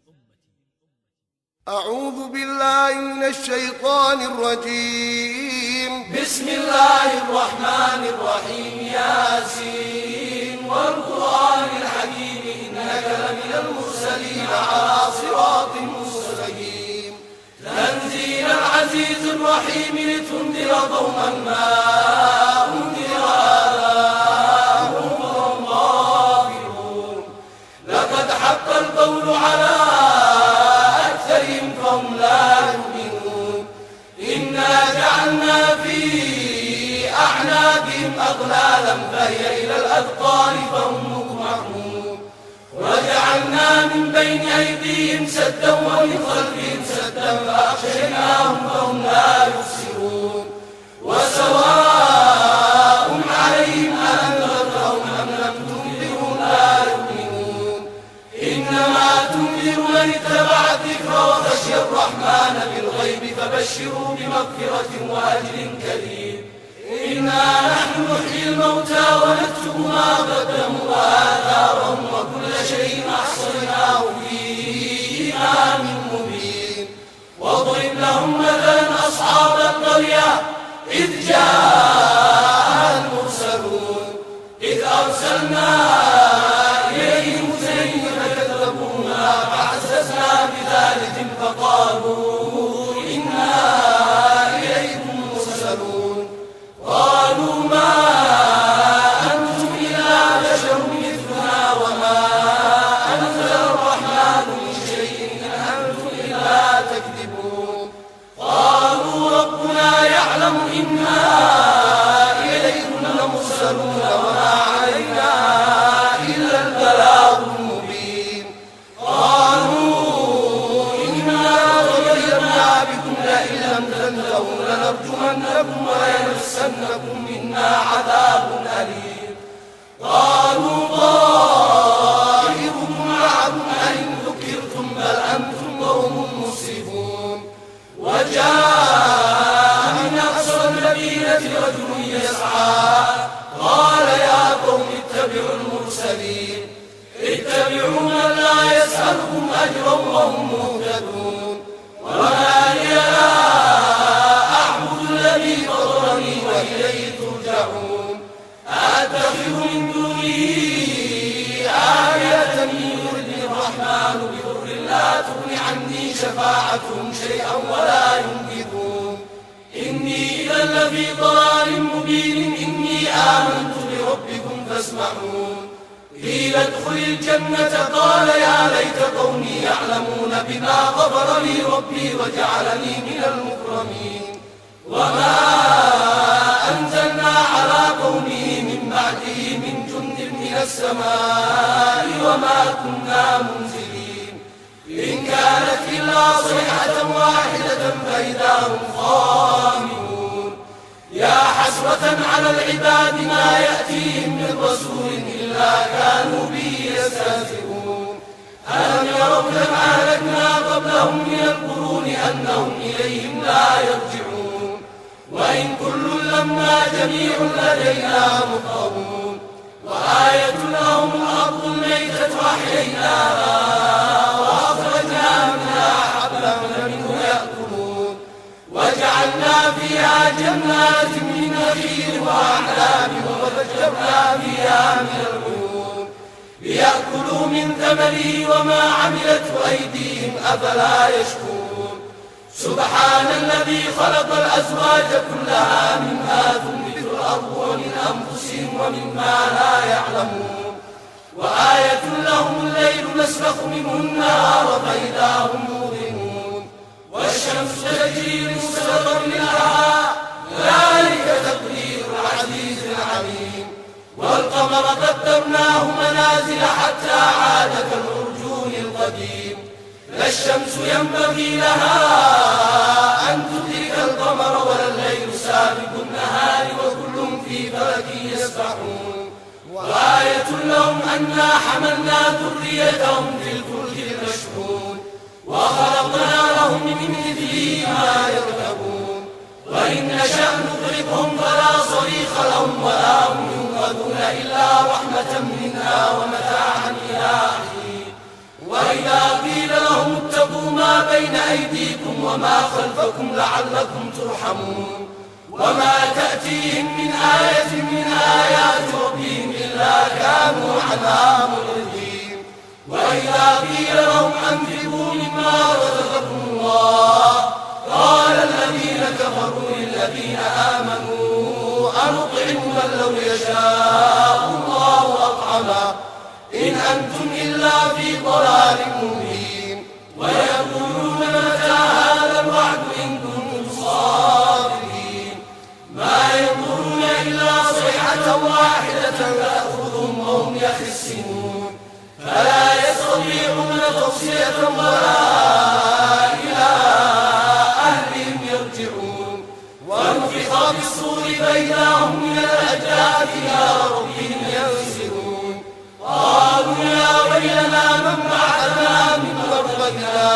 أعوذ بالله من الشيطان الرجيم. بسم الله الرحمن الرحيم. ياسين والقرآن الحكيم إنك لمن المرسلين على صراط مستقيم تنزيل العزيز الرحيم لتنذر قوما ما أنذر آباؤهم وهم غافلون لقد حق القول على أكثرهم فهم لا يؤمنون إنا جعلنا في أعناقهم أغلالا فهي إلى الأذقان فهم مقمحون وجعلنا من بين أيديهم سدا ومن خلفهم سدا فأغشيناهم فهم لا يبصرون وسواء عليهم أأنذرتهم أم لم تنذرهم لا يؤمنون إنما تنذر من اتبع الذكر وخشي الرحمن بالغيب فبشروا بمغفرة وأجر كريم. إنا نحن نحيي الموتى ونكتب ما قدموا وآثارهم وكل شيء أحصيناه في إمام مبين. واضرب لهم مثلا أصحاب القرية إذ جاء المرسلون إذ أرسلنا إليهم اثنين فكذبونا فعززنا بثالث فقالوا إنا إليكم مرسلون قالوا ما أنتم إلا بشر مثلنا وما أنزل الرحمن من شيء إن أنتم إلا تكذبون قالوا ربنا يعلم إنا إليكم لمرسلون وما علينا إلا البلاغ المبين. قالوا إنا غيرنا بكم لئن لم تنتهوا لنرجمنكم وليمسنكم منا عذاب أليم. قالوا طائركم معكم أئن ذكرتم بل أنتم قوم مسرفون. وجاء من أقصى المدينة رجل يسعى قال يا قوم اتبعوا المرسلين اتبعوا من لا يسألكم أجرا وهم مهتدون. وما لي لا أعبد الذي فطرني وإليه ترجعون أأتخذ من دونه آلهة إن يردني الرحمن بضر لا تغن عني شفاعتهم شيئا ولا ينقذون. إني إذا لفي ضلال مبين. إني آمنت بربكم فاسمعون. قيل ادخل الجنة قال يا ليت قومي يعلمون بما غفر لي ربي وجعلني من المكرمين. وما أنزلنا على قومه من بعده من جند من السماء وما كنا منزلين. إن كانت إلا صيحة واحدة فإذا هم خامدون. يا حسرة على العباد ما يأتيهم من رسول إلا كانوا به يستهزئون. ألم يروا كم أهلكنا قبلهم من القرون أنهم إليهم لا يرجعون. وإن كل لما جميع لدينا محضرون. وآية لهم الأرض الميتة أحييناها وأخرجنا منها حبا فمنه يأكلون. وجعلنا فيها جنات من نخيل وأعناب وفجرنا فيها من العيون ليأكلوا من ثمره وما عملته أيديهم أفلا يشكرون. سبحان الذي خلق الأزواج كلها مما تنبت الأرض ومن أنفسهم ومما لا يعلمون. وآية لهم الليل نسلخ منه النهار فإذا هم موقنون. والشمس تجري لمستقر لها ذلك تقدير العزيز العليم. والقمر قدرناه منازل حتى عاد كالعرجون القديم. لا الشمس ينبغي لها أن تدرك القمر ولا الليل سابق النهار وكل في فلك يسبحون وآية لهم أنا حملنا ذريتهم في الفلك المشحون وخلقنا لهم من مثله ما يركبون وإن نشأ نغرقهم فلا صريخ لهم ولا هم ينقذون إلا رحمة منا ومتاعا إلى حين وإذا قيل لهم اتقوا ما بين أيديكم وما خلفكم لعلكم ترحمون وما تأتيهم من آية من آيات ربهم إلا كانوا عنها معرضين وإذا قيل لهم أنفقوا مما رزقكم الله قال الذين كفروا للذين آمنوا أنطعم من لو يشاء الله أطعمه إن أنتم إلا في ضلال مبين ويقولون متى هذا الوعد إن كنتم صادقين ما ينظرون إلا صيحة واحدة تأخذهم وهم يخسرون فلا يستطيعون توصية ولا إلى أهلهم يرجعون ونفخ في الصور فإذا هم من الأجداث إلى ربهم ينسلون قالوا يا ويلنا من بعثنا من مرقدنا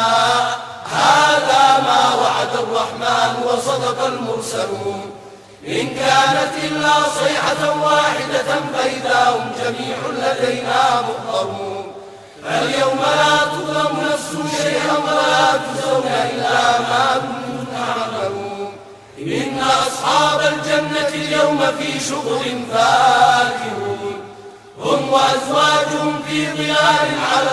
هذا ما وعد الرحمن وصدق المرسلون إن كانت إلا صيحة واحدة فإذا هم جميع لدينا محضرون فاليوم لا تظلم نفس شيئا ولا تجزون إلا ما كنتم تعملون إن أصحاب الجنة اليوم في شغل فاكهون هم وأزواجهم في ظلال على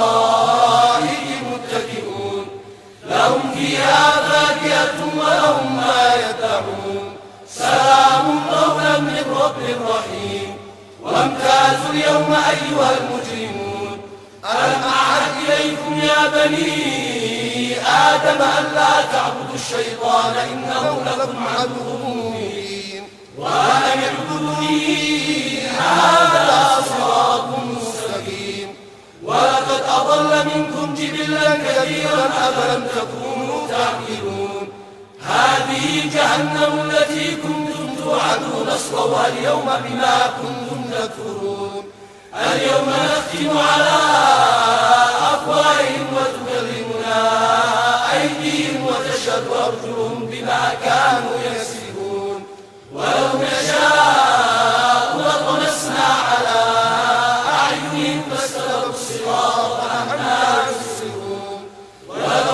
الأرائك متكئون لهم فيها فاكهة ولهم ما يدعون سلام قولا من رب رحيم وامتازوا اليوم أيها المجرمون ألم أعهد إليكم يا بني آدم ألا تعبدوا الشيطان إنه لكم عدو مبين وأن اعبدوني هذا صراط مستقيم ولقد أضل منكم جبلا كثيرا أفلم تكونوا تعقلون هذه جهنم التي كنتم توعدون اصلوها اليوم بما كنتم تكفرون اليوم نختم على أفواههم وتكلمنا أيديهم وتشهد أرجلهم بما كانوا يكسبون ولو نشاء لطمسنا على أعينهم فاستبقوا الصراط فأنى يبصرون ولو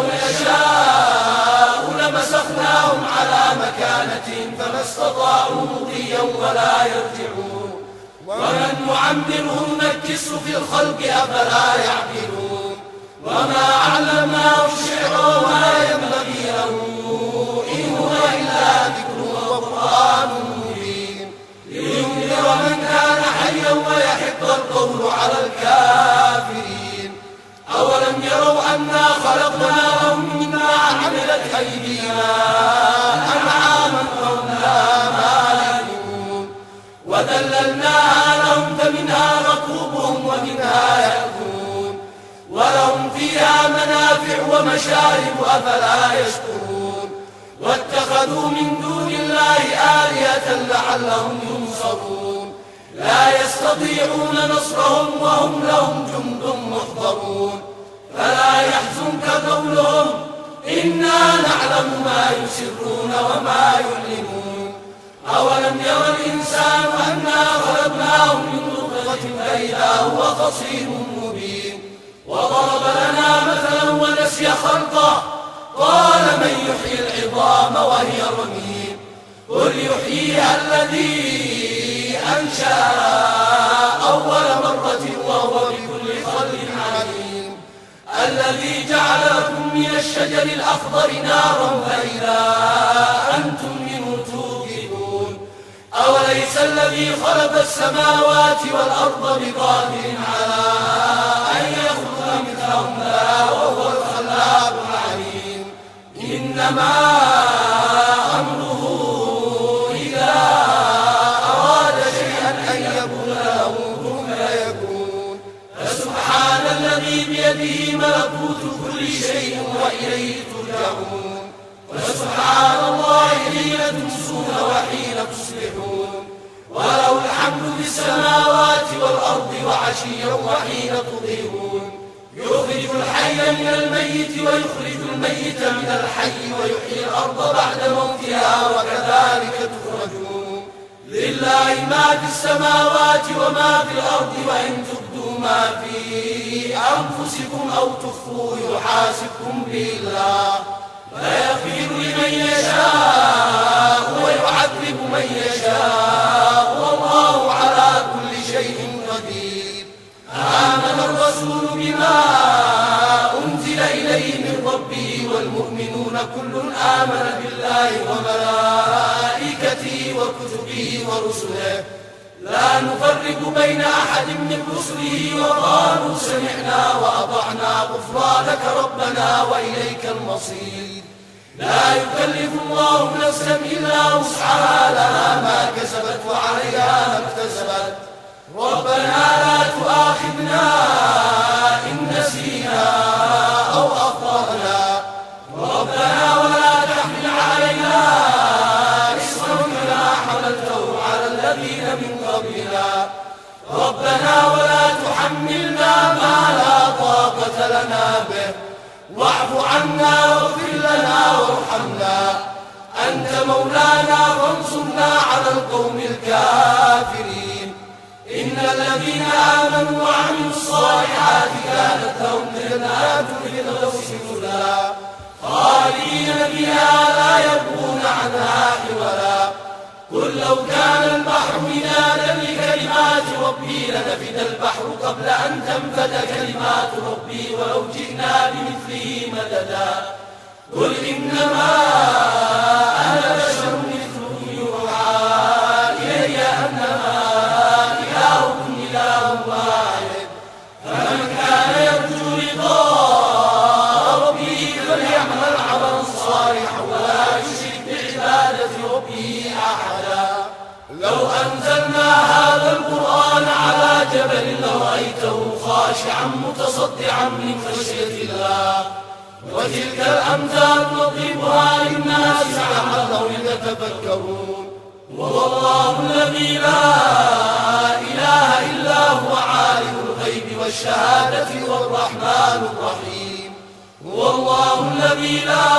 نشاء لمسخناهم على مكانتهم فما استطاعوا مضيا ولا يرجعون ومن نعمره نكسه في الخلق أفلا يعقلون وما علمناه الشعر وما ينبغي له إن هو إلا ذكر وقرآن مبين لينذر من كان حيا ويحق القول على الكافرين أولم يروا أنا خلقنا لهم مما عملت أيدينا أنعاما فهم لها مالكون وذللناها لهم فمنها ركوبهم ومنها يأكلون ولهم فيها منافع ومشارب أفلا يشكرون واتخذوا من دون الله آلهة لعلهم ينصرون لا يستطيعون نصرهم وهم لهم جند محضرون فلا يحزنك قولهم إنا نعلم ما يسرون وما يعلنون أولم ير الإنسان أنا خلقناه من نطفة فإذا هو خصيم مبين وضرب لنا مثلا ونسي خلقه قال من يحيي العظام وهي رميم قل يحييها الذي أنشأ أول مرة وهو بكل خلق عليم الذي جعل لكم من الشجر الأخضر نارا فإذا أنتم منه توقدون أوليس الذي خلق السماوات والأرض بقادر على أن يخلق مثلهم لا وهو الخلاق العليم إنما أمره إذا أراد شيئا أن يقول له كن فيكون فسبحان الذي بيده ملكوت كل شيء الحي من الميت ويخرج الميت من الحي ويحيي الأرض بعد موتها وكذلك تخرجون. لله ما في السماوات وما في الأرض وإن تبدوا ما في أنفسكم أو تخفوه يحاسبكم به الله فيغفر لمن يشاء ويعذب من يشاء والله على كل شيء قدير. آمن الرسول بما أنزل إليه من ربه والمؤمنون كل آمن بالله وملائكته وكتبه ورسله لا نفرق بين أحد من رسله وقالوا سمعنا وأطعنا غفرانك ربنا وإليك المصير. لا يكلف الله نفسا إلا وسعها لها ما كسبت وعليها ما اكتسبت ربنا لا تؤاخذنا إن نسينا أو أخطأنا ربنا ولا تحمل علينا إصرا كما حملته على الذين من قبلنا ربنا ولا تحملنا ما لا طاقة لنا به واعف عنا واغفر لنا وارحمنا أنت مولانا فانصرنا على القوم الكافرين. إن الذين آمنوا وعملوا الصالحات كانت لهم جنات الفردوس نزلا خالدين فيها لا يبغون عنها حولا. قل لو كان البحر مدادا لكلمات ربي لنفد البحر قبل أن تنفد كلمات ربي ولو جئنا بمثله مددا. قل إنما أنا بشر مثلكم يوحى إلي أنما إلهكم إله واحد فمن كان يرجو لقاء ربه فليعمل عملا صالحا ولا يشرك بعبادة ربه أحدا. لو أنزلنا هذا القرآن على جبل لرأيته خاشعا متصدعا من خشية الله وتلك الأمثال نضربها للناس لعلهم يتفكرون. والله الذي لا إله إلا هو عالم الغيب والشهادة والرحمن الرحيم. والله الذي لا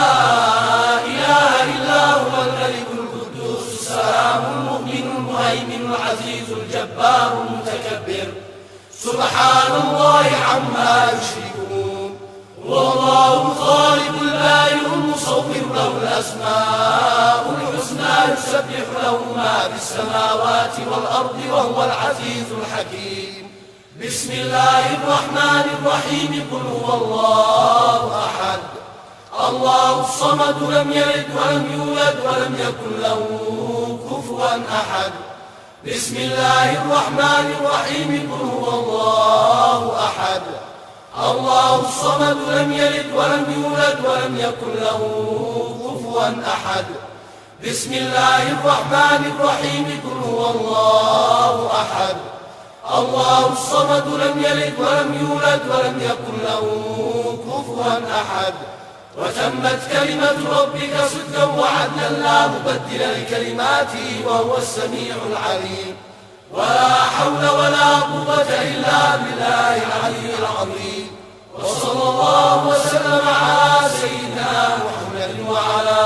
إله إلا هو الملك القدوس السلام المؤمن المهيمن العزيز الجبار المتكبر سبحان الله عما يشركون. والله الخالق البارئ المصور له الأسماء الحسنى يسبح له ما في السماوات والأرض وهو العزيز الحكيم. بسم الله الرحمن الرحيم قل هو الله أحد الله الصمد لم يلد ولم يولد ولم يكن له كفوا أحد. بسم الله الرحمن الرحيم قل هو الله أحد الله الصمد لم يلد ولم يولد ولم يكن له كفوا أحد. بسم الله الرحمن الرحيم قل هو الله أحد الله الصمد لم يلد ولم يولد ولم يكن له كفوا أحد. وتمت كلمة ربك صدقا وعدلا لا مبدل لكلماته وهو السميع العليم. ولا حول ولا قوة إلا بالله العلي العظيم. وصلى الله وسلم على سيدنا محمد وعلى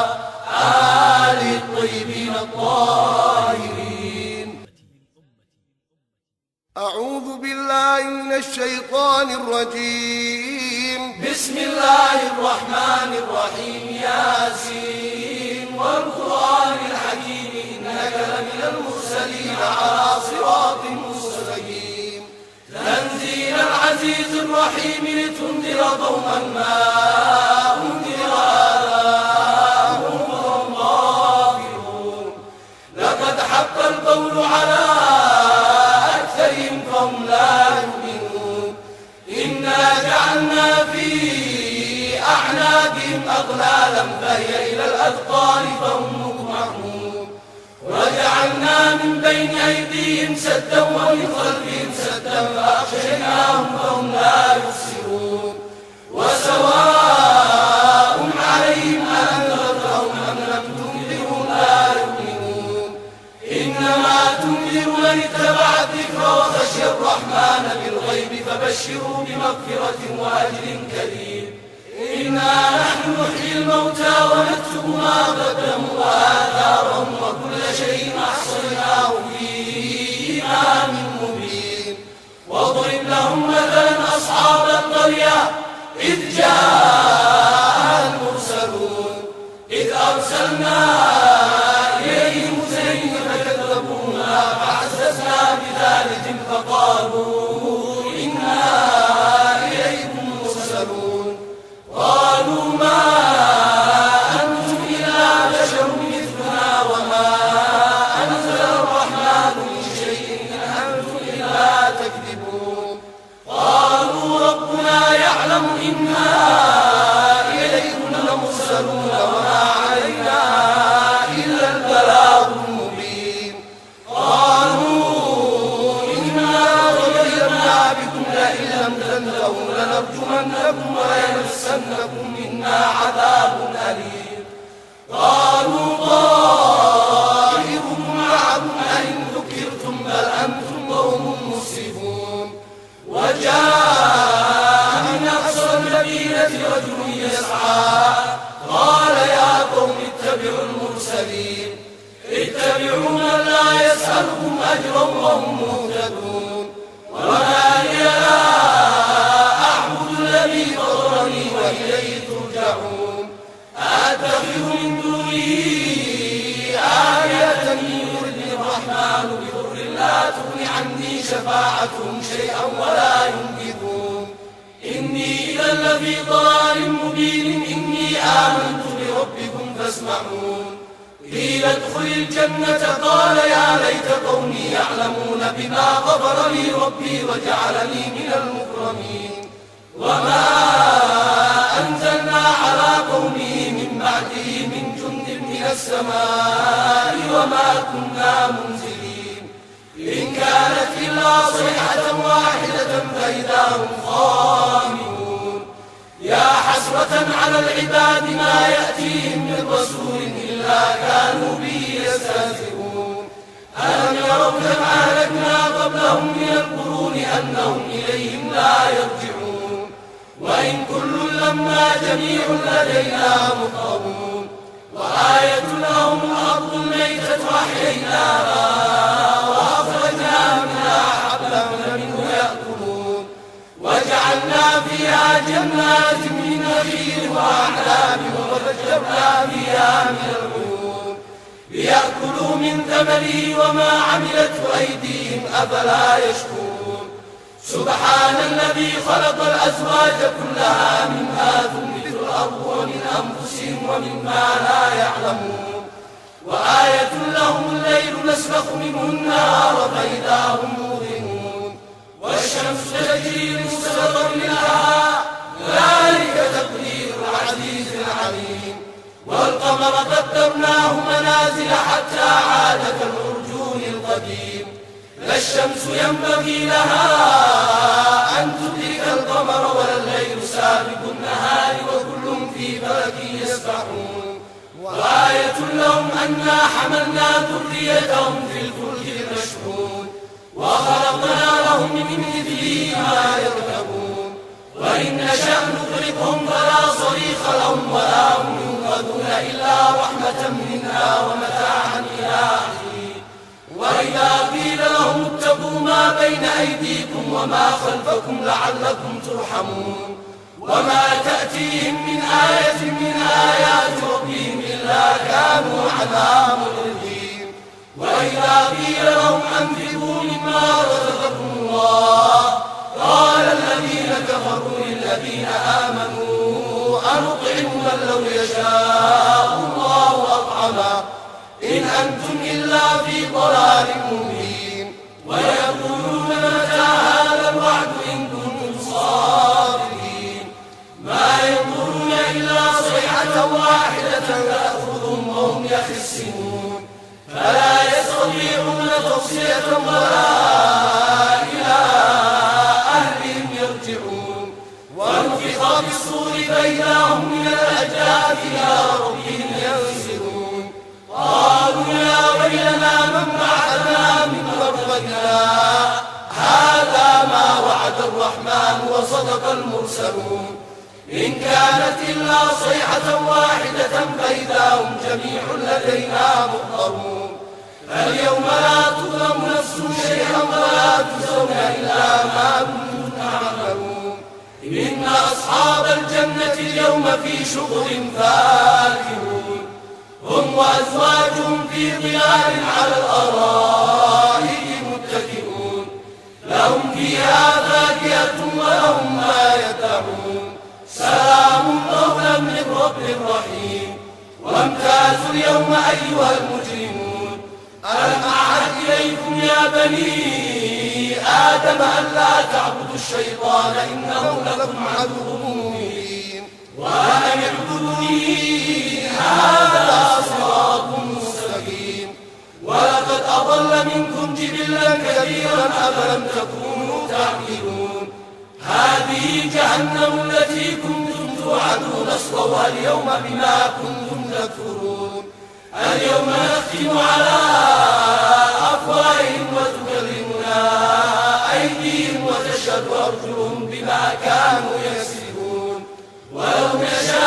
آله الطيبين الطاهرين. أعوذ بالله من الشيطان الرجيم. بسم الله الرحمن الرحيم ياسين والقرآن الحكيم إنك لمن المرسلين على صراط مستقيم. تنزيل العزيز الرحيم لتنذر قوما ما أنذر آباؤهم وهم غافلون. لقد حق القول على أكثرهم فهم لا يؤمنون. إنا جعلنا في أعناقهم أغلالا فهي إلى الأذقان فهم مقمحون. وجعلنا من بين أيديهم سدا ومن خلفهم سدا فأغشيناهم فهم لا يبصرون. وسواء عليهم أأنذرتهم أم لم تنذرهم لا يؤمنون. إنما تنذر من اتبع الذكر وخشي الرحمن بالغيب فبشروا بمغفرة وأجر كريم. إنا نحن نحيي الموتى ونكتب ما قدموا وآثارهم وكل شيء أحصيناه في إمام مبين. واضرب لهم مثلا أصحاب القرية إذ جاءها المرسلون إذ أرسلنا إليهم اثنين فكذبوهما فعززنا بثالث فقالوا إنا إليكم مرسلون. قالوا ما أنتم إلا بشر مثلنا وما أنزل الرحمن من شيء إن أنتم إلا تكذبون. قالوا ربنا يعلم إنا إليكم لمرسلون وما علينا إلا البلاغ المبين. قالوا إنا غيرنا بكم لئن لم تنتهوا لنرجمنكم وليمسنكم منا عذاب أليم. قالوا طائركم معكم أئن ذكرتم بل أنتم قوم مسرفون. وجاء من أقصى المدينة رجل يسعى قال يا قوم اتبعوا المرسلين اتبعوا من لا يسألكم أجرا وهم مهتدون. وما لي لا أعبد الذي فطرني وإليه ترجعون. أتخذ من دونه آلهة إن يردني الرحمن بضر لا تغن عني شفاعتهم شيئا ولا ينقذون. إني إذا لفي ضلال مبين. إني آمنت بربكم فاسمعون. قيل ادخل الجنة قال يا ليت قومي يعلمون بما غفر لي ربي وجعلني من المكرمين. وما أنزلنا على قومه من بعده من جند من السماء وما كنا منزلين. إن كانت إلا صيحة واحدة فإذا هم خامدون. يا حسرة على العباد ما يأتيهم من رسول إلا كانوا به يستهزئون. ألم يروا كم أهلكنا قبلهم من القرون أنهم إليهم لا يرجعون. وإن كل لما جميع لدينا محضرون. وآية لهم الأرض الميتة أحييناها وأخرجنا منها حبا فمنه يأكلون. وجعلنا فيها جنات من نخيل وأعناب وفجرنا فيها من العيون ليأكلوا من ثمره وما عملته أيديهم أفلا يشكرون. سبحان الذي خلق الأزواج كلها مما تنبت الأرض ومن أنفسهم ومما لا يعلمون. وآية لهم الليل نسلخ منه النهار فإذا هم موقنون. والشمس تجري لمستقر لها ذلك تقدير العزيز العليم. والقمر قدرناه منازل حتى عاد كالعرجون القديم. لا الشمس ينبغي لها أن تدرك القمر ولا الليل سابق النهار وكل في فلك يسبحون. وآية لهم أنا حملنا ذريتهم في الفلك المشحون وخلقنا لهم من مثله ما يركبون. وإن نشأ نغرقهم فلا صريخ لهم ولا هم ينقذون إلا رحمة منا ومتاعا إلى حين. وإذا قيل لهم اتقوا ما بين أيديكم وما خلفكم لعلكم ترحمون. وما تأتيهم من آية من آيات ربهم إلا كانوا عنها معرضين. وإذا قيل لهم أنفقوا مما رزقكم الله قال الذين كفروا للذين آمنوا أنطعم من لو يشاء الله أطعمه إن أنتم إلا في ضلال مبين. ويقولون متى هذا الوعد إن كنتم صادقين. ما ينظرون إلا صيحة واحدة تأخذهم وهم يخسرون. فلا يستطيعون توصية ولا إلى أهلهم يرجعون. ونفخ في الصور فإذا هم من الأجداث إلى ربهم ينسلون. قالوا يا ويلنا من بعثنا من مرقدنا هذا ما وعد الرحمن وصدق المرسلون إن كانت إلا صيحة واحدة فإذا هم جميع لدينا محضرون اليوم لا تظلم نفس شيئا ولا تجزون إلا ما كنتم تعملون إن أصحاب الجنة اليوم في شغل فاكهون هم وأزواجهم في ظلال على الأرائك متكئون لهم فيها فاكهة ولهم ما يدعون سلام قولا من رب رحيم وامتازوا اليوم أيها المجرمون ألم أعهد إليكم يا بني آدم ألا تعبدوا الشيطان إنه لكم عدو مبين وأن اعبدوني هذا صراط مستقيم ولقد أضل منكم جبلا كثيرا أفلم تكونوا تعقلون هذه جهنم التي كنتم توعدون اصلوها اليوم بما كنتم تكفرون اليوم نختم على أفواههم وتكلمنا أيديهم وتشهد أرجلهم بما كانوا يكسبون ولو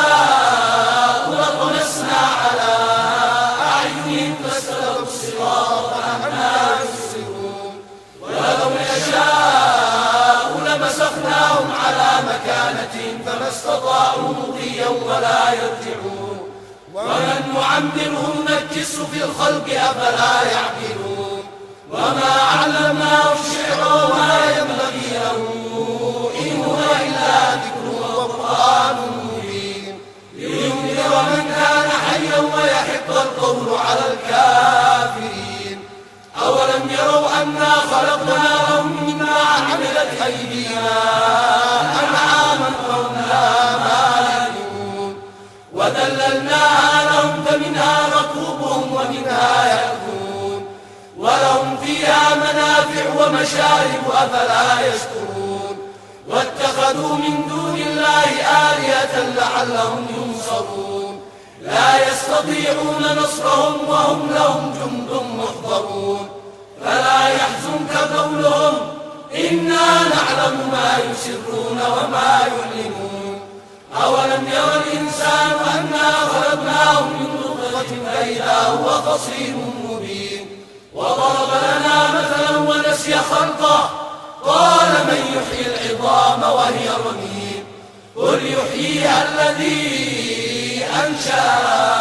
نشاء لطمسنا على أعينهم فاستبقوا الصراط فأنى يبصرون ولو نشاء لمسخناهم على مكانتهم فما استطاعوا مضيا ولا يرجعون ومن نعمرهم نكس في الخلق أفلا يعقلون وما علمناه الشعر وما ينبغي له إن هو إلا ذكر وقرآن مبين لينذر من كان حيا ويحق القول على الكافرين أولم يروا أنا خلقنا لهم مما عملت أيدينا أنعاما فهم لها مالكون وذللناها لهم فمنها ركوبهم ومنها يأكلون ولهم فيها منافع ومشارب أفلا يشكرون واتخذوا من دون الله آلهة لعلهم ينصرون لا يستطيعون نصرهم وهم لهم جند محضرون فلا يحزنك قولهم إنا نعلم ما يسرون وما يعلنون أولم ير الإنسان أنا خلقناه من نطفة فإذا هو خصيم مبين وضرب لنا مثلا ونسي خلقه قال من يحيي العظام وهي رميم قل يحييها الذي أنشأ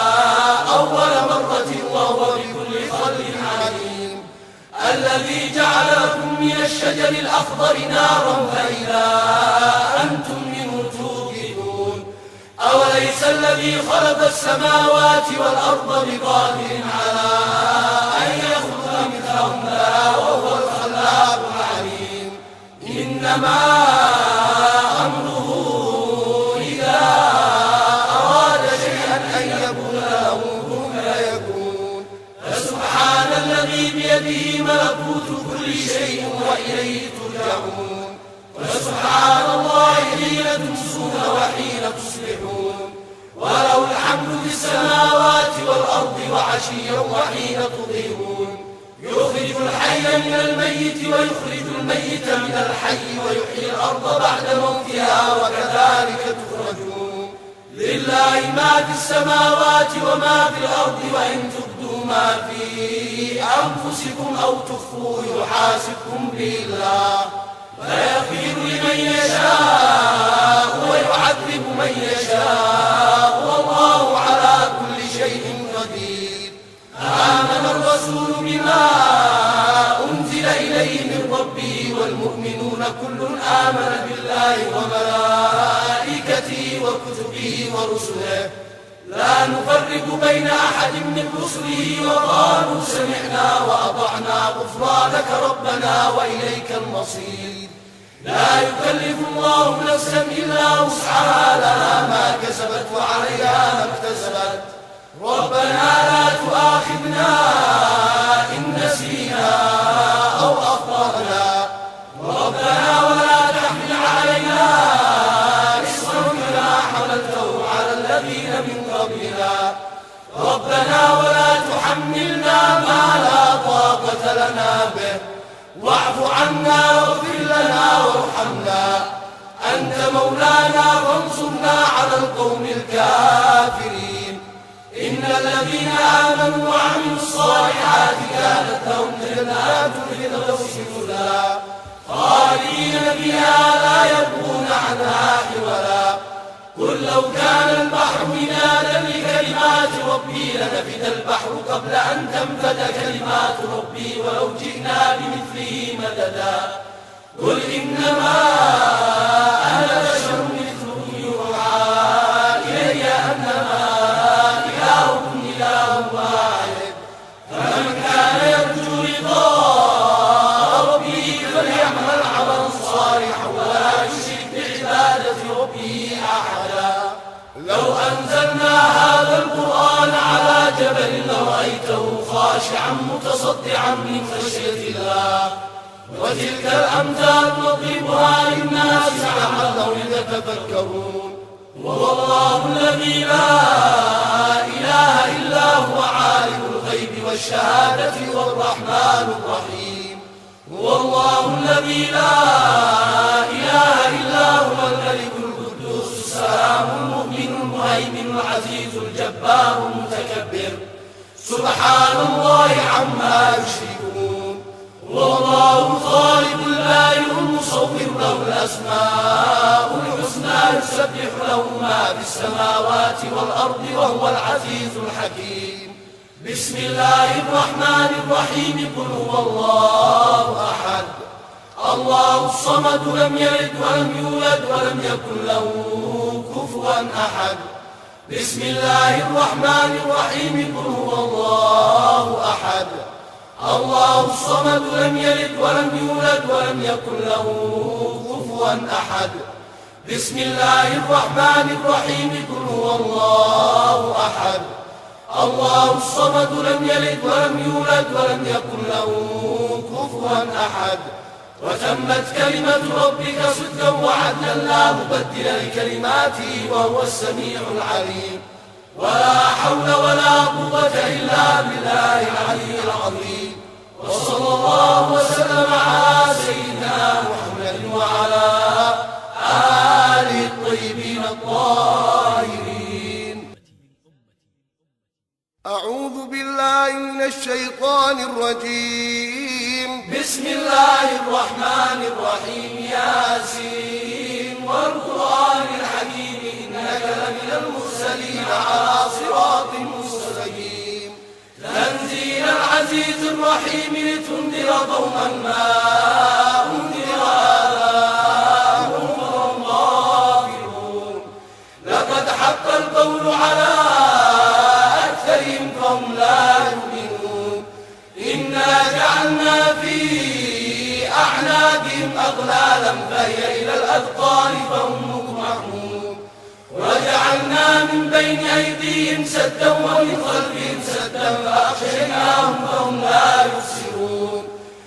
أول مرة وهو بكل خلق عليم الذي جعل لكم من الشجر الأخضر نارا فإذا أنتم منه توقدون أوليس الذي خلق السماوات والأرض بقادر على أن يخلق مثلهم لا وهو الخلاق العليم إنما أمره إذا أراد شيئا أن يقول له كن فيكون فسبحان الذي بيده ملكوت كل شيء وإليه ترجعون وسبحان الله حين تمسون وحين تصبحون وله الحمد في السماوات والأرض وعشيا وحين تظهرون يخرج الحي من الميت ويخرج الميت من الحي ويحيي الأرض بعد موتها وكذلك تخرجون لله ما في السماوات وما في الأرض وإن تبدوا ما في أنفسكم أو تخفوه يحاسبكم به الله فيغفر لمن يشاء ويعذب من يشاء والله على كل شيء قدير آمن الرسول بما أنزل إليه من ربه والمؤمنون كل آمن بالله وملائكته وكتبه ورسله لا نفرق بين أحد من رسله وقالوا سمعنا وأطعنا غفرانك ربنا وإليك المصير لا يكلف الله نفسا إلا وسعها لها ما كسبت وعليها ما اكتسبت ربنا لا تؤاخذنا إن نسينا أو أخطأنا ربنا ولا تحمل علينا إصرا كما حملته على الذين من قبلنا ربنا ولا تحملنا ما لا طاقة لنا به واعف عنا واغفر لنا وارحمنا أنت مولانا فانصرنا على القوم الكافرين. إن الذين آمنوا وعملوا الصالحات كانت لهم جنات الفردوس نزلا خالدين فيها لا يبغون عنها حولا. قل لو كان البحر مدادا لكلمات ربي لنفد البحر قبل أن تنفد كلمات ربي ولو جئنا بمثله مددا. قل إنما أنا بشر مثلكم يوحى إلي أنما إلهكم إله واحد. فمن كان يرجو لقاء ربه فليعمل عملا صالحا ولا يشرك بعبادة ربه أحدا. لو أنزلنا هذا القرآن على جبل لرأيته خاشعا متصدعا من خشية الله. وتلك الأمثال نضربها للناس لعلهم يتفكرون. وهو الله الذي لا إله إلا هو عالم الغيب والشهادة والرحمن الرحيم. هو الله الذي لا إله إلا هو الملك القدوس السلام المؤمن المهيمن العزيز الجبار المتكبر سبحان الله عما يشركون. والله الخالق البارئ المصور له الأسماء الحسنى يسبح له ما في السماوات والأرض وهو العزيز الحكيم. بسم الله الرحمن الرحيم. قل هو الله أحد الله الصمد لم يلد ولم يولد ولم يكن له كفوا أحد. بسم الله الرحمن الرحيم. قل هو الله أحد الله الصمد لم يلد ولم يولد ولم يكن له كفوا أحد. بسم الله الرحمن الرحيم. قل هو الله أحد الله الصمد لم يلد ولم يولد ولم يكن له كفوا أحد. وتمت كلمة ربك صدقا وعدلا لا مبدل لكلماته وهو السميع العليم. ولا حول ولا قوة إلا بالله العلي العظيم. وصلى الله وسلم على سيدنا محمد وعلى آله الطيبين الطاهرين. أعوذ بالله من الشيطان الرجيم. بسم الله الرحمن الرحيم. ياسين والقرآن الحكيم إنك لمن المرسلين على صراط مستقيم. تنزيل العزيز الرحيم لتنذر قوما ما أنذر آباؤهم فهم غافلون. لقد حق القول على أكثرهم فهم لا يؤمنون. إنا جعلنا في أعناقهم أغلالا فهي إلى الأذقان فهم مقمحون. وجعلنا من بين أيديهم سدا ومن خلفهم سدا فأغشيناهم فهم لا يبصرون.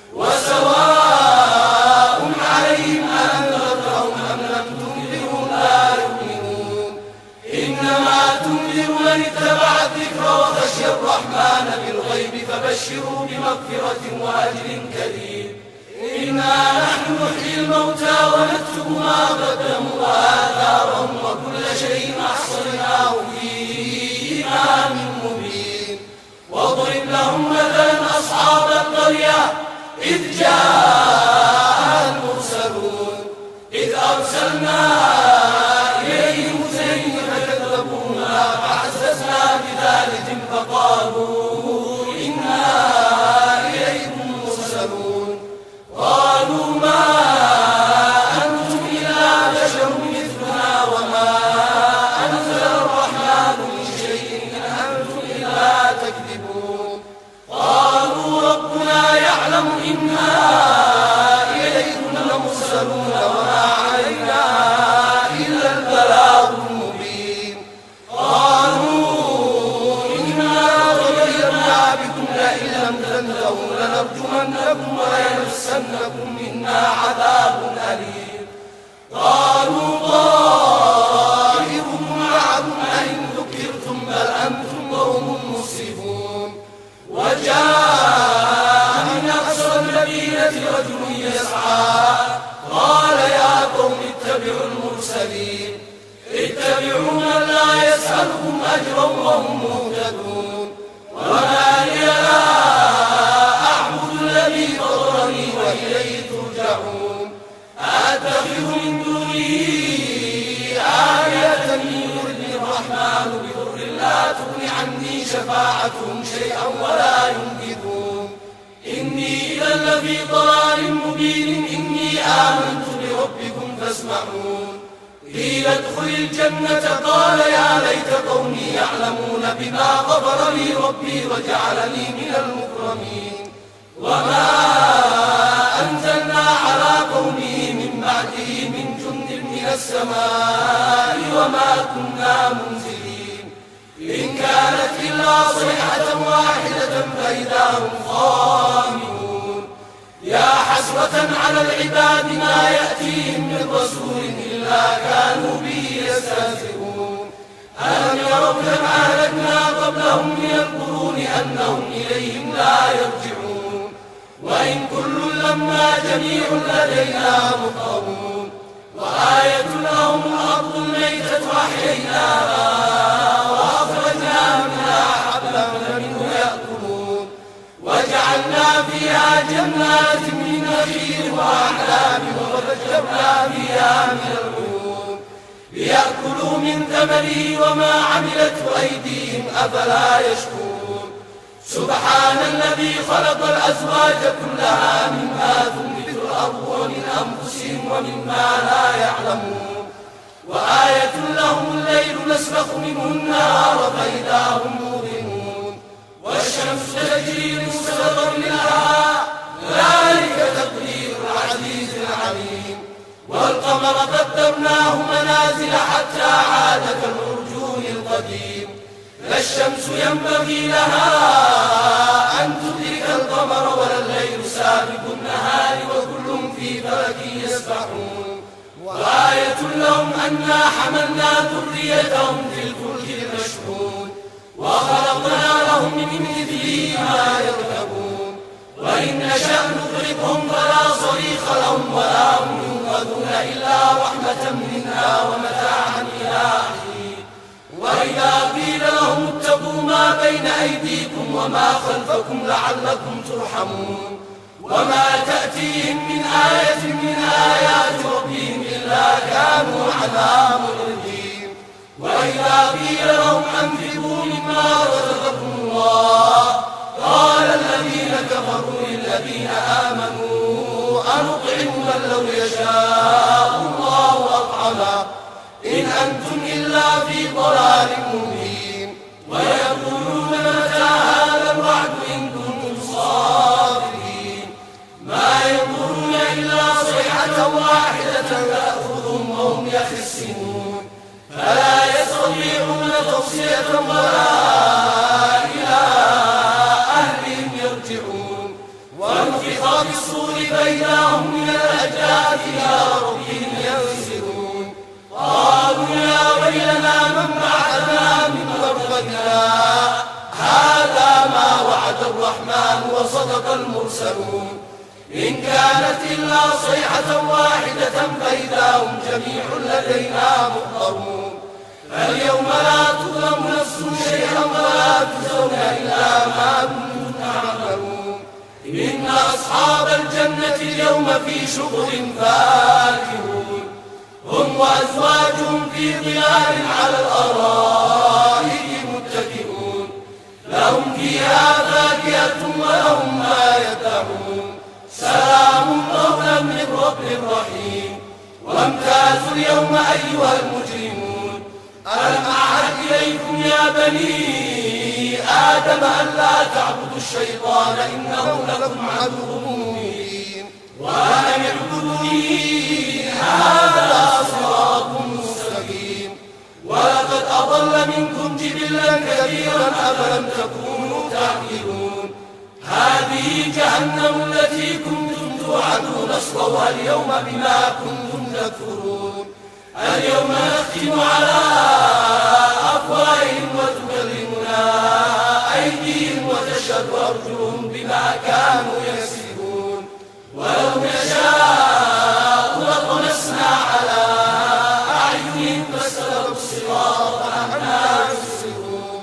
وسواء عليهم أأنذرتهم أم لم تنذرهم لا يؤمنون. إنما تنذر من اتبع الذكر وخشي الرحمن بالغيب فبشروا بمغفرة وأجر كريم. إنا نحن نحيي الموتى ونكتب ما قدموا وآثارهم وكل شيء أحصيناه في إمام مبين. واضرب لهم مثلا أصحاب القرية إذ جاءها المرسلون إذ أرسلنا إليهم اثنين فكذبوهما فعززنا بثالث فقالوا إنا إليكم مرسلون. قالوا ما أنتم إلا بشر مثلنا وما أنزل الرحمن من شيء إن أنتم إلا تكذبون. قالوا ربنا يعلم إنا إليكم لمرسلون وما علينا إلا البلاغ المبين. قالوا إنا تطيرنا بكم لئن لم تنتهوا لنرجمنكم وليمسنكم منا عذاب أليم. قالوا طائركم معكم أئن ذكرتم بل أنتم قوم مسرفون. وجاء من أقصى المدينة بصيرا وهم مهتدون. وما لي لا أعبد الذي فطرني وإليه ترجعون. أأتخذ من دونه آلهة يردني الرحمن بضر لا تغن عني شفاعتهم شيئا ولا ينقذون. إني إذا لفي ضلال مبين. إني آمنت بربكم فاسمعون. قيل ادخل الجنة قال يا ليت قومي يعلمون بما غفر لي ربي وجعلني من المكرمين. وما أنزلنا على قومه من بعده من جند من السماء وما كنا منزلين. إن كانت إلا صيحة واحدة فإذا هم خامدون. يا حسرة على العباد ما يأتيهم من رسول إلا كانوا به يستهزئون. ألم يروا كم أهلكنا قبلهم من القرون أنهم إليهم لا يرجعون. وإن كل لما جميع لدينا محضرون. وآية لهم الأرض الميتة أحييناها وأخرجنا منها حبا فمنه يأكلون. وجعلنا فيها جنات من نخيل وأعناب وفجرنا فيها من العيون ليأكلوا من ثمره وما عملته أيديهم أفلا يشكرون. سبحان الذي خلق الأزواج كلها مما تنبت الأرض ومن أنفسهم ومما لا يعلمون. وآية لهم الليل نسلخ منه النهار فإذا هم موقنون. والشمس تجري لمستقر لها ذلك تقدير العزيز العليم. والقمر قدرناه منازل حتى عاد كالعرجون القديم. لا الشمس ينبغي لها أن تدرك القمر ولا الليل سابق النهار وكل في فلك يسبحون. وآية لهم أنا حملنا ذريتهم في الفلك المشحون وخلقنا لهم من مثله ما يركبون. وإن نشأ نغرقهم فلا صريخ لهم ولا هم ينقذون إلا رحمة منا ومتاعا إلى حين. وإذا قيل لهم اتقوا ما بين أيديكم وما خلفكم لعلكم ترحمون. وما تأتيهم من آية من آيات ربهم إلا كانوا عنها معرضين. وإذا قيل لهم أنفقوا مما رزقكم الله قال الذين كفروا للذين آمنوا أنطعم من لو يشاء الله أطعمه إن أنتم إلا في ضلال مبين. ويقولون متى هذا الوعد إن كنتم صادقين. ما ينظرون إلا صيحة واحدة تأخذهم وهم يخسرون. فلا يستطيعون توصية ولا إلى أهلهم يرجعون. ونفخ في الصور فإذا هم من الأجداث إلى ربهم ينسلون. قالوا يا ويلنا من بعثنا من مرقدنا هذا ما وعد الرحمن وصدق المرسلون. إن كانت إلا صيحة واحدة فإذا هم جميع لدينا محضرون. فاليوم لا تظلم نفس شيئا ولا تجزون إلا ما كنتم تعملون. إن أصحاب الجنة اليوم في شغل فاكهون. هم وأزواجهم في ظلال على الأرائك متكئون. لهم فيها فاكهة ولهم ما يدعون. سلام قولا من رب رحيم. وامتازوا اليوم أيها المجرمون. ألم أعهد إليكم يا بني آدم أن لا تعبدوا الشيطان إنه لكم عدو مبين. وأن اعبدوني هذا صراط مستقيم. ولقد أضل منكم جبلا كثيرا أفلم تكونوا تعقلون. هذه جهنم التي كنتم توعدون اصلوها اليوم بما كنتم تكفرون. اليوم نختم على أفواههم وتكلمنا أيديهم وتشهد أرجلهم بما كانوا يكسبون. ولو نشاء لطمسنا على أعينهم فاستبقوا الصراط أنى يبصرون.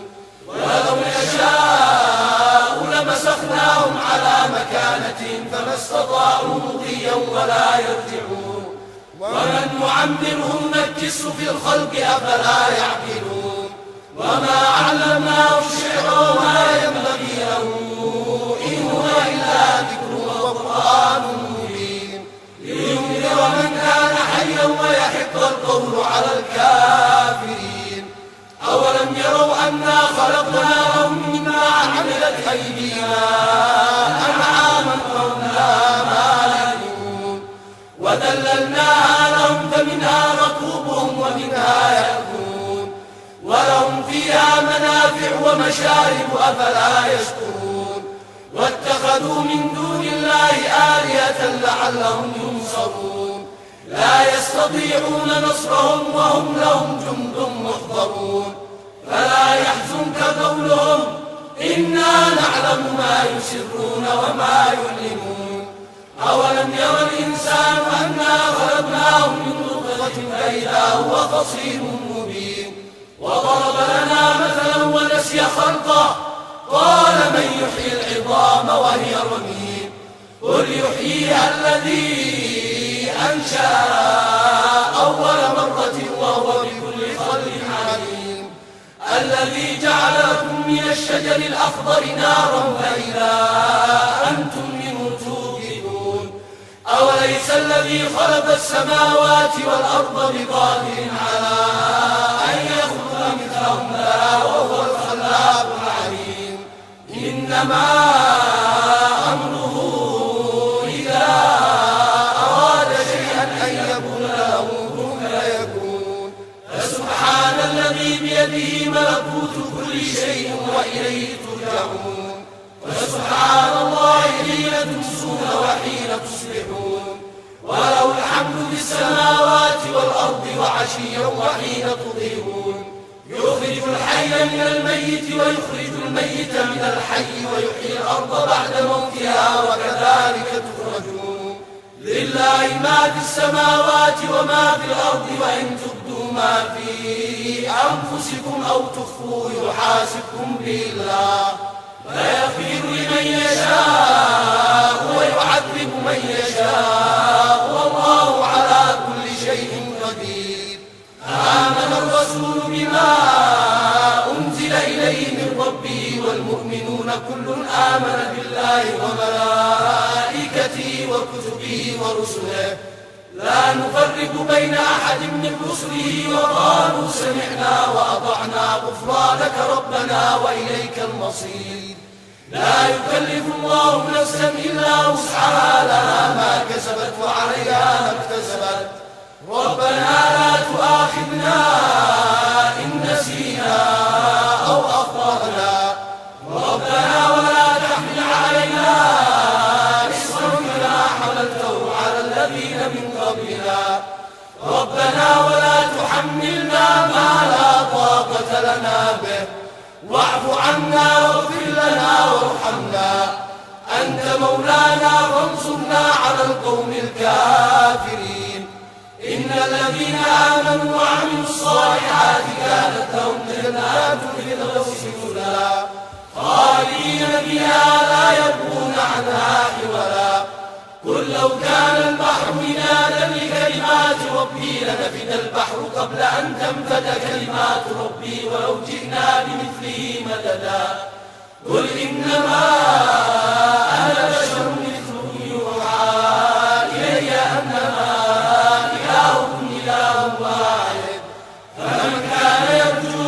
آلهتهم فما استطاعوا مضيا ولا يرجعون ومن نعمره نكسه في الخلق أفلا يعقلون وما علمناه الشعر وما ينبغي له إن هو إلا ذكر وقرآن مبين لينذر من كان حيا ويحق القول على الكافرين أولم يروا أنا خلقناهم مما عملت أيدينا أنعاما فهم لها مالكون وذللناها لهم فمنها ركوبهم ومنها يأكلون ولهم فيها منافع ومشارب أفلا يشكرون واتخذوا من دون الله آلهة لعلهم ينصرون لا يستطيعون نصرهم وهم لهم جند محضرون فلا يحزنك قولهم إنا نعلم ما يسرون وما يعلنون أولم ير الإنسان أنا خلقناه من نطفة فإذا هو خصيم مبين وضرب لنا مثلا ونسي خلقه قال من يحيي العظام وهي رميم قل يحييها الذي أنشأ أول مرة وهو بكل خلق عليم الذي جعل لكم من الشجر الأخضر نارا فإذا أنتم منه توقدون أوليس الذي خلق السماوات والأرض بقادر على أن يخلق مثلهم لا وهو الخلاق العليم إنما أمره إذا أراد شيئا أن يقول له كن فيكون فسبحان الذي بيده ملكوت كل شيء وإليه ترجعون وسبحان الله حين تمسون وحين تصبحون وله الحمد في السماوات والأرض وعشيا وحين تظهرون يخرج الحي من الميت ويخرج الميت من الحي ويحيي الأرض بعد موتها وكذلك تخرجون لله ما في السماوات وما في الأرض وإن تبدوا ما في أنفسكم أو تخفوه يحاسبكم به الله فيغفر لمن يشاء ويعذب من يشاء والله على كل شيء قدير آمن الرسول بما أنزل إليه من ربه والمؤمنون كل آمن بالله وملائكته وكتبه ورسله لا نفرق بين أحد من رسله وقالوا سمعنا وأطعنا غفرانك ربنا وإليك المصير لا يكلف الله نفسا إلا وسعها لها ما كسبت وعليها ما اكتسبت ربنا لا تؤاخذنا إن نسينا أو أخطأنا ربنا ولا تحمل علينا إصرا كما حملته على الذين من قبلنا ربنا ولا تحملنا ما لا طاقة لنا به واعف عنا واغفر لنا وارحمنا أنت مولانا فانصرنا على القوم الكافرين إن الذين آمنوا وعملوا الصالحات كانت لهم جنات الفردوس نزلا خالدين فيها لا يبغون عنها حولا قل لو كان البحر مدادا لكلمات ربي لنفد البحر قبل أن تنفد كلمات ربي ولو جئنا بمثله مددا قل إنما أنا بشر مثلكم يوحى إلي أنما إلهكم إله واحد فمن كان يرجو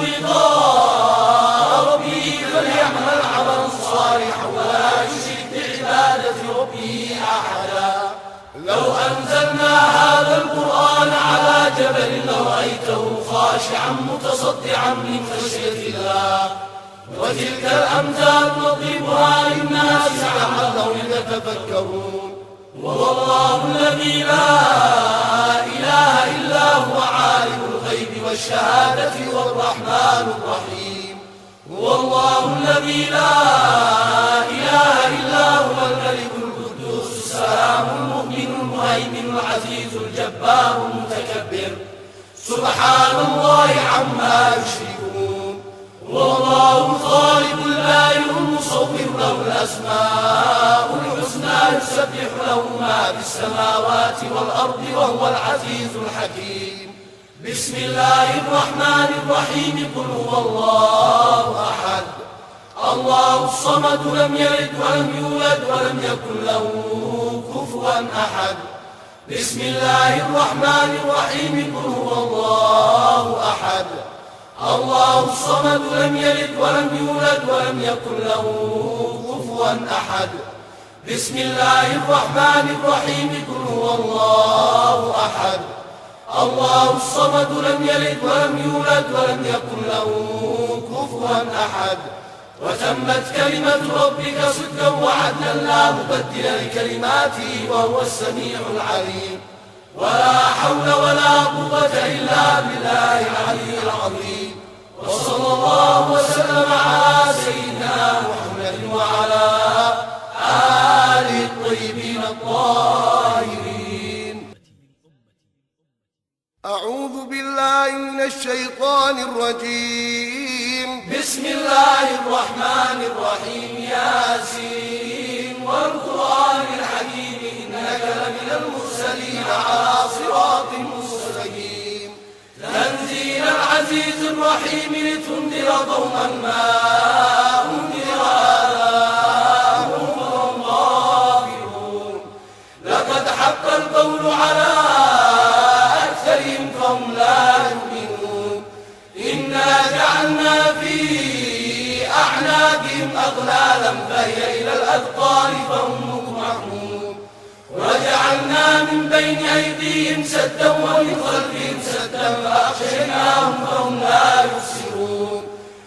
لقاء ربه فليعمل عملا صالحا ولا يشرك بعبادة ربه أحدا لو أنزلنا هذا القرآن على جبل لرأيته خاشعا متصدعا من خشية الله وتلك الأمثال نضربها للناس لعلهم يتفكرون وهو الله الذي لا إله إلا هو عالم الغيب والشهادة والرحمن الرحيم هو الله الذي لا إله إلا هو الملك القدوس السلام المؤمن المهيمن العزيز الجبار المتكبر سبحان الله عما يشركون والله الخالق البارئ المصور له الأسماء الحسنى لا يسبح له ما في السماوات والأرض وهو العزيز الحكيم. بسم الله الرحمن الرحيم. قل هو الله أحد الله الصمد لم يلد ولم يولد ولم يكن له كفوا أحد. بسم الله الرحمن الرحيم. قل هو الله أحد الله الصمد لم يلد ولم يولد ولم يكن له كفوا أحد. بسم الله الرحمن الرحيم. قل هو الله أحد الله الصمد لم يلد ولم يولد ولم يكن له كفوا أحد. وتمت كلمة ربك صدقا وعدلا لا مبدل لكلماته وهو السميع العليم. ولا حول ولا قوة إلا بالله العلي العظيم. وصلى الله وسلم على سيدنا محمد وعلى آله الطيبين الطاهرين. أعوذ بالله من الشيطان الرجيم. بسم الله الرحمن الرحيم. ياسين والقرآن الحكيم إنك لمن المرسلين على صراط مستقيم. تنزيل العزيز الرحيم لتنذر قوما ما أنذر آباؤهم فهم غافلون. لقد حق القول على أكثرهم فهم لا يؤمنون. إنا جعلنا في أعناقهم أغلالا فهي إلى الأذقان فهم مقمحون. وجعلنا من بين أيديهم سدا ومن خلفهم سدا فأغشيناهم فهم لا يبصرون.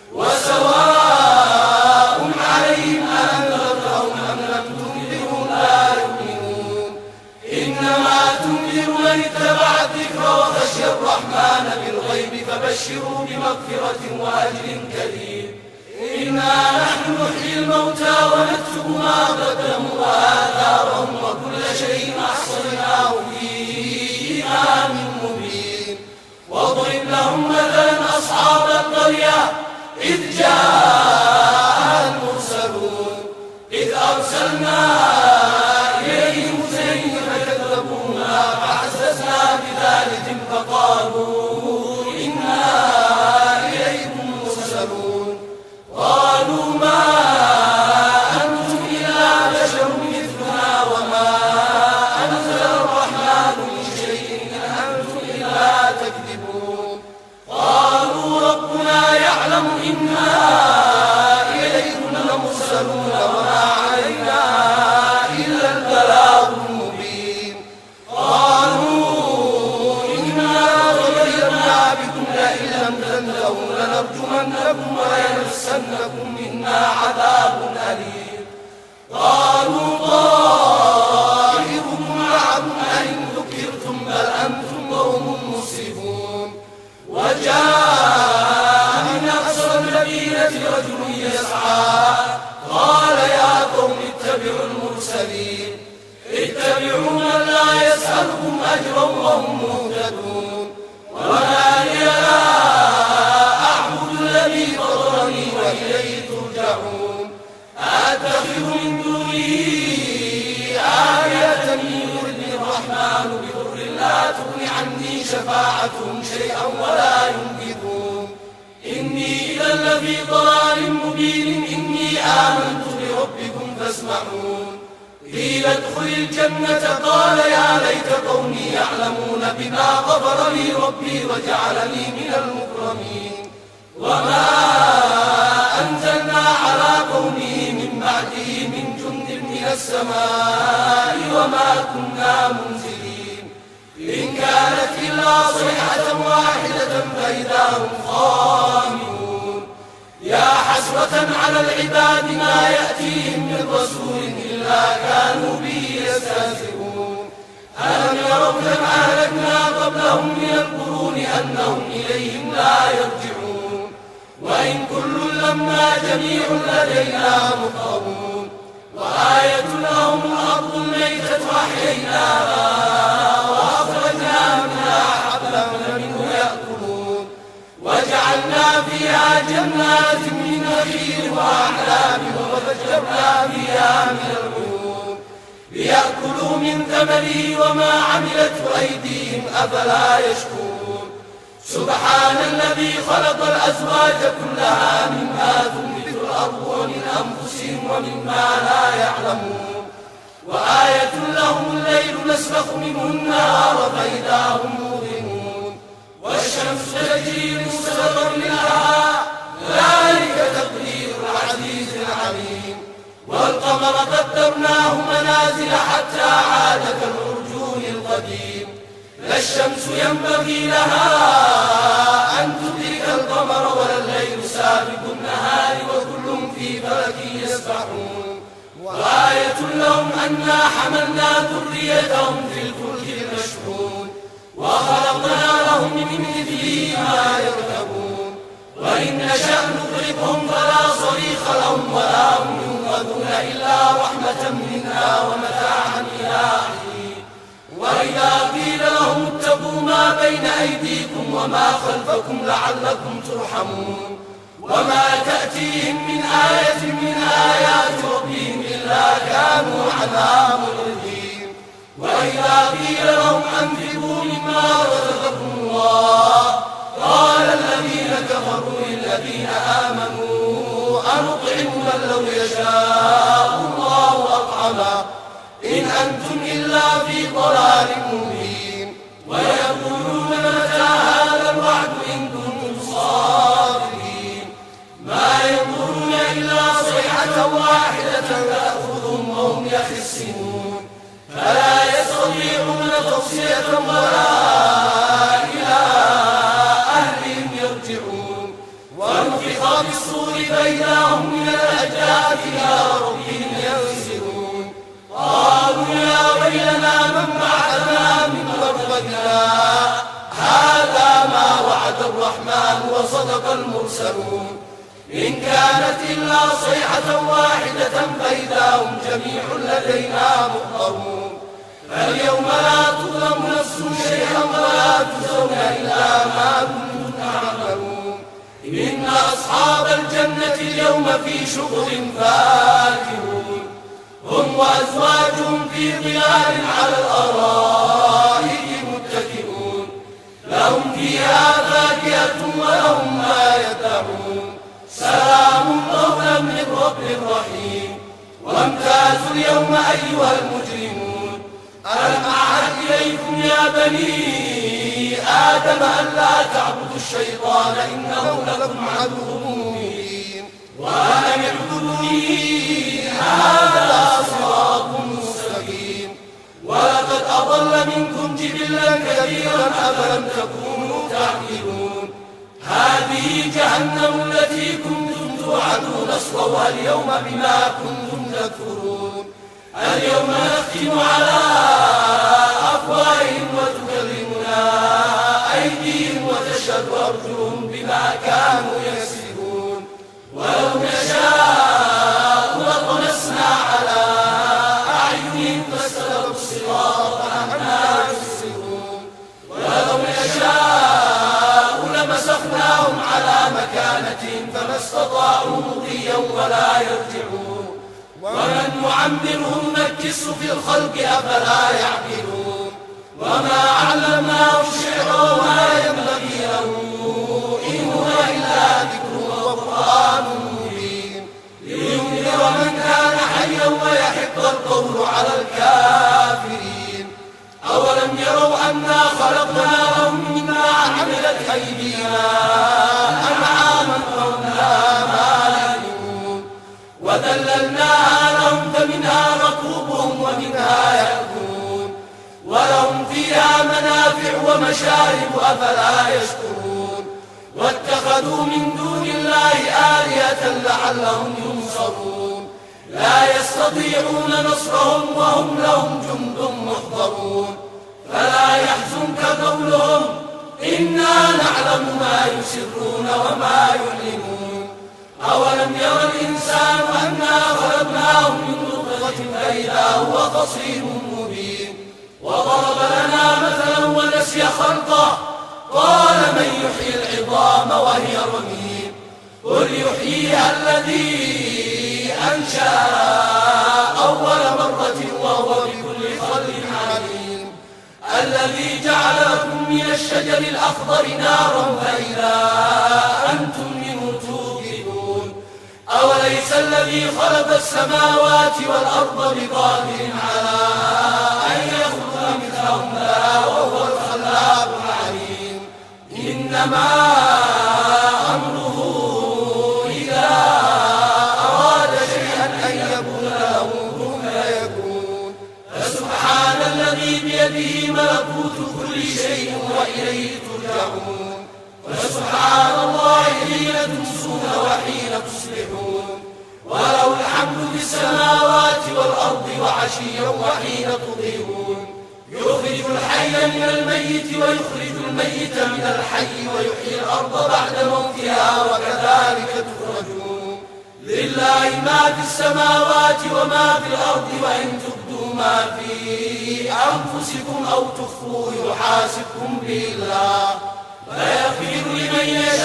وسواء عليهم أأنذرتهم أم لم تنذرهم لا يؤمنون. إنما تنذر من اتبع الذكر وخشي الرحمن بالغيب فبشروا بمغفرة وأجر كريم. إنا نحن نحيي الموتى ونكتب ما قدموا وآثارهم وكل شيء أحصيناه في إمام مبين. واضرب لهم مثلا أصحاب القرية إذ جاءها المرسلون إذ أرسلنا إليهم اثنين فكذبوهما فعززنا بثالث فقالوا إنا إليكم مرسلون. قالوا ما أنتم إلا بشر مثلنا وما أنزل الرحمن من شيء إن أنتم إلا تكذبون. قالوا ربنا يعلم إنا إليكم لمرسلون وما علينا إلا البلاغ المبين. قالوا إنا غيرنا بكم لئن لم تنتهوا لنرجمنكم وليمسنكم منا عذاب أليم. قالوا طائركم معكم أئن ذكرتم بل أنتم قوم مسرفون. وجاء من أقصى المدينة رجل يسعى قال يا قوم اتبعوا المرسلين اتبعوا من لا يسألكم أجرا وهم مهتدون. وما لي لا أعبد الذي فطرني وإليه ترجعون. أأتخذ من دونه آلهة إن يردني الرحمن بضر لا تغن عني شفاعتهم شيئا ولا ينقذون. إني إذا لفي ضلال مبين. إني آمنت بربكم فاسمعون. قيل ادخل الجنة قال يا ليت قومي يعلمون بما غفر لي ربي وجعلني من المكرمين. وما أنزلنا على قومه من بعده من جند من السماء وما كنا منزلين. إن كانت إلا صيحة واحدة فإذا هم خامدون. يا حسرة على العباد ما يأتيهم من رسول إلا كانوا به يستهزئون. ألم يروا كم أهلكنا قبلهم من القرون أنهم إليهم لا يرجعون. وإن كل لما جميع لدينا محضرون. وآية لهم الأرض الميتة أحييناها وأخرجنا منها حبا فمنه يأكلون. وجعلنا فيها جنات من نخيل وأعناب وفجرنا فيها من العيون. من ثمره وما عملته أيديهم أفلا يشكرون سبحان الذي خلق الأزواج كلها مما تنبت الأرض ومن أنفسهم ومما لا يعلمون وآية لهم الليل نسلخ منه النهار فإذا هم موقنون والشمس تجري لمستقر لها ذلك تقدير العزيز العليم والقمر قدرناه منازل حتى عاد كالعرجون القديم لا الشمس ينبغي لها أن تدرك القمر ولا الليل سابق النهار وكل في فلك يسبحون وآية لهم أنا حملنا ذريتهم في الفلك المشحون وخلقنا لهم من مثله ما يركبون وإن نشأ نغرقهم فلا صريخ لهم ولا هم ينقذون إلا رحمة منا ومتاعا إلى حين وإذا قيل لهم اتقوا ما بين أيديكم وما خلفكم لعلكم ترحمون وما تأتيهم من آية من آيات ربهم إلا كانوا عنها معرضين وإذا قيل لهم أنفقوا مما رزقكم الله قال الذين كفروا للذين آمنوا أنطعم من لو يشاء الله أطعما إن أنتم إلا في ضلال مبين ويقولون متى هذا الوعد إن كنتم صادقين ما ينظرون إلا صيحة واحدة تأخذهم وهم يخسرون فلا يستطيعون توصية ولا إلى أهلهم يرجعون ونفخ بالصور فإذا هم من الأجداث إلى ربهم ينسلون قالوا يا ويلنا من بعثنا من مرقدنا هذا ما وعد الرحمن وصدق المرسلون إن كانت إلا صيحة واحدة فإذا هم جميع لدينا محضرون فاليوم لا تظلم نفس شيئا ولا تجزون إلا ما كنتم تعملون إن أصحاب الجنة اليوم في شغل فاكهون هم وأزواجهم في ظلال على الأرائك متكئون لهم فيها فاكهة ولهم ما يدعون سلام قولا من رب رحيم وامتازوا اليوم أيها المجرمون ألم أعهد إليكم يا بني آدم ألا تعبدوا الشيطان إنه لكم عدو مبين وأن اعبدوني هذا صراط مستقيم ولقد أضل منكم جبلا كثيرا أفلم تكونوا تعقلون هذه جهنم التي كنتم توعدون اصلوها اليوم بما كنتم تكفرون اليوم نختم على أفواههم وتكلمنا أيديهم وتشهد أرجلهم بما كانوا يكسبون ولو نشاء لطمسنا على أعينهم فاستبقوا الصراط فأنى يبصرون ولو نشاء لمسخناهم على مكانتهم فما استطاعوا مضيا ولا يرجعون ومن نعمرهم نكسه في الخلق أفلا يعقلون وما علمناه الشعر وما ينبغي له إن هو إلا ذكر وقرآن مبين لينذر من كان حيا ويحق القول على الكافرين أولم يروا أنا خلقنا لهم مما عملت أيدينا أنعاما فهم لها مالكون وذللناها لهم فمنها ركوبهم ومنها يأكلون ولهم فيها منافع ومشارب أفلا يشكرون واتخذوا من دون الله آلهة لعلهم ينصرون لا يستطيعون نصرهم وهم لهم جند محضرون فلا يحزنك قولهم إنا نعلم ما يسرون وما يعلنون أولم ير الإنسان أنا خلقناه من نطفة فإذا هو خصيم مبين وضرب لنا مثلا ونسي خلقه قال من يحيي العظام وهي رميم قل يحييها الذي أنشأ أول مرة وهو بكل خلق الذي جعل لكم من الشجر الأخضر نارا فإذا أنتم منه توقدون أوليس الذي خلق السماوات والأرض بقادر على أن يخلق مثلهم لا وهو الخلاق العليم إنما أمره إذا أراد شيئا أن يقول له كن فيكون فسبحان الذي بيده ملكوت كل شيء وإليه ترجعون وسبحان الله حين تمسون وحين تصبحون وله الحمد في السماوات والأرض وعشيا وحين تظهرون يخرج الحي من الميت ويخرج الميت من الحي ويحيي الأرض بعد موتها وكذلك تخرجون لله ما في السماوات وما في الأرض وإن تبدوا ما في أنفسكم أو تخفوه يحاسبكم به الله فيغفر لمن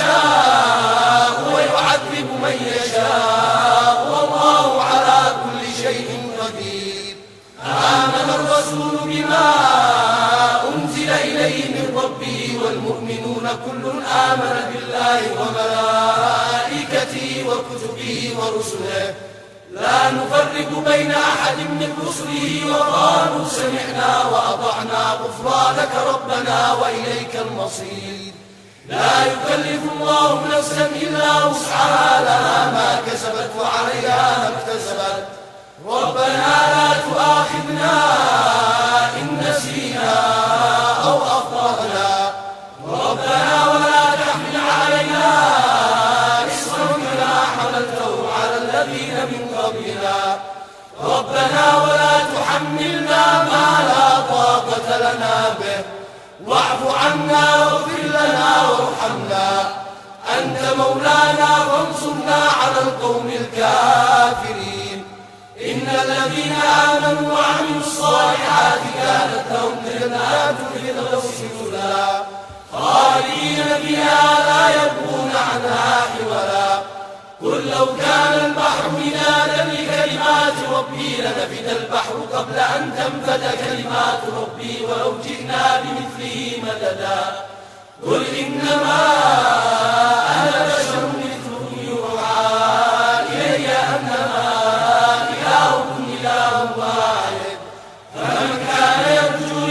يشاء ويعذب من يشاء والله على كل شيء قدير آمن الرسول بما أنزل إليه من ربه والمؤمنون كل آمن بالله وملائكته وكتبه ورسله لا نفرق بين أحد من رسله وقالوا سمعنا وأطعنا غفرانك ربنا وإليك المصير لا يكلف الله نفسا إلا وسعها لها ما كسبت وعليها ما اكتسبت ربنا لا تؤاخذنا إن نسينا أو أخطأنا ربنا ولا تحمل علينا إصرا كما حملته على الذين من قبلنا ربنا ولا تحملنا ما لا طاقة لنا به واعف عنا واغفر لنا وارحمنا أنت مولانا فانصرنا على القوم الكافرين إن الذين آمنوا وعملوا الصالحات كانت لهم جنات الفردوس نزلا خالدين فيها لا يبغون عنها حولا قل لو كان البحر مدادا لكلمات ربي لنفد البحر قبل أن تنفد كلمات ربي ولو جئنا بمثله مددا قل إنما أنا بشر مثلكم يوحى إلي أنما إلهكم إله واحد فمن كان يرجو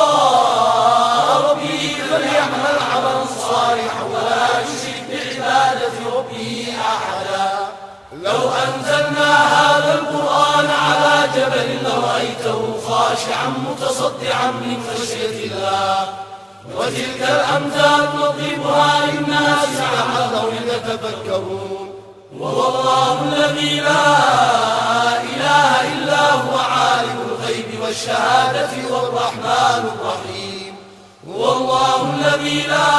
لقاء ربه فليعمل عملا صالحا ولا يشرك بعبادة ربه أحدا لو أنزلنا هذا القرآن على جبل لرأيته خاشعا متصدعا من خشية الله وتلك الأمثال نضربها للناس لعلهم يتفكرون والله الذي لا إله إلا هو عالم الغيب والشهادة والرحمن الرحيم هو الله الذي لا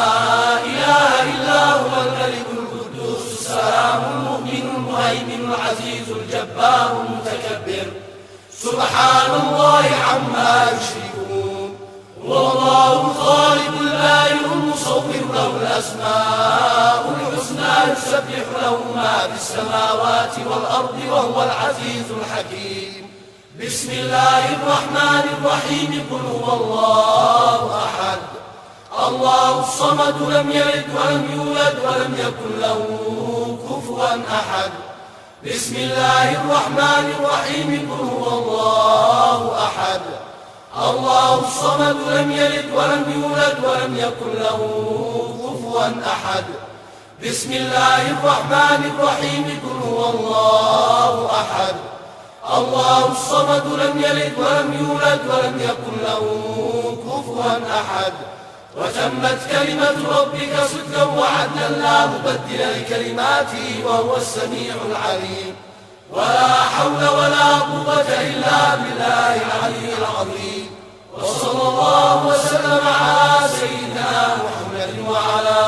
إله إلا هو الملك القدوس السلام المؤمن المهيمن العزيز الجبار المتكبر سبحان الله عما يشركون والله الخالق البارئ المصور له الأسماء الحسنى يسبح له ما في السماوات والأرض وهو العزيز الحكيم بسم الله الرحمن الرحيم قل هو الله أحد الله الصمد لم يلد ولم يولد ولم يكن له كفوا أحد بسم الله الرحمن الرحيم قل هو الله أحد الله الصمد لم يلد ولم يولد ولم يكن له كفوا أحد بسم الله الرحمن الرحيم قل هو الله أحد الله الصمد لم يلد ولم يولد ولم يكن له كفوا أحد وتمت كلمة ربك صدقا وعدلا لا مبدل لكلماته وهو السميع العليم ولا حول ولا قوة إلا بالله العلي العظيم وصلى الله وسلم على سيدنا محمد وعلى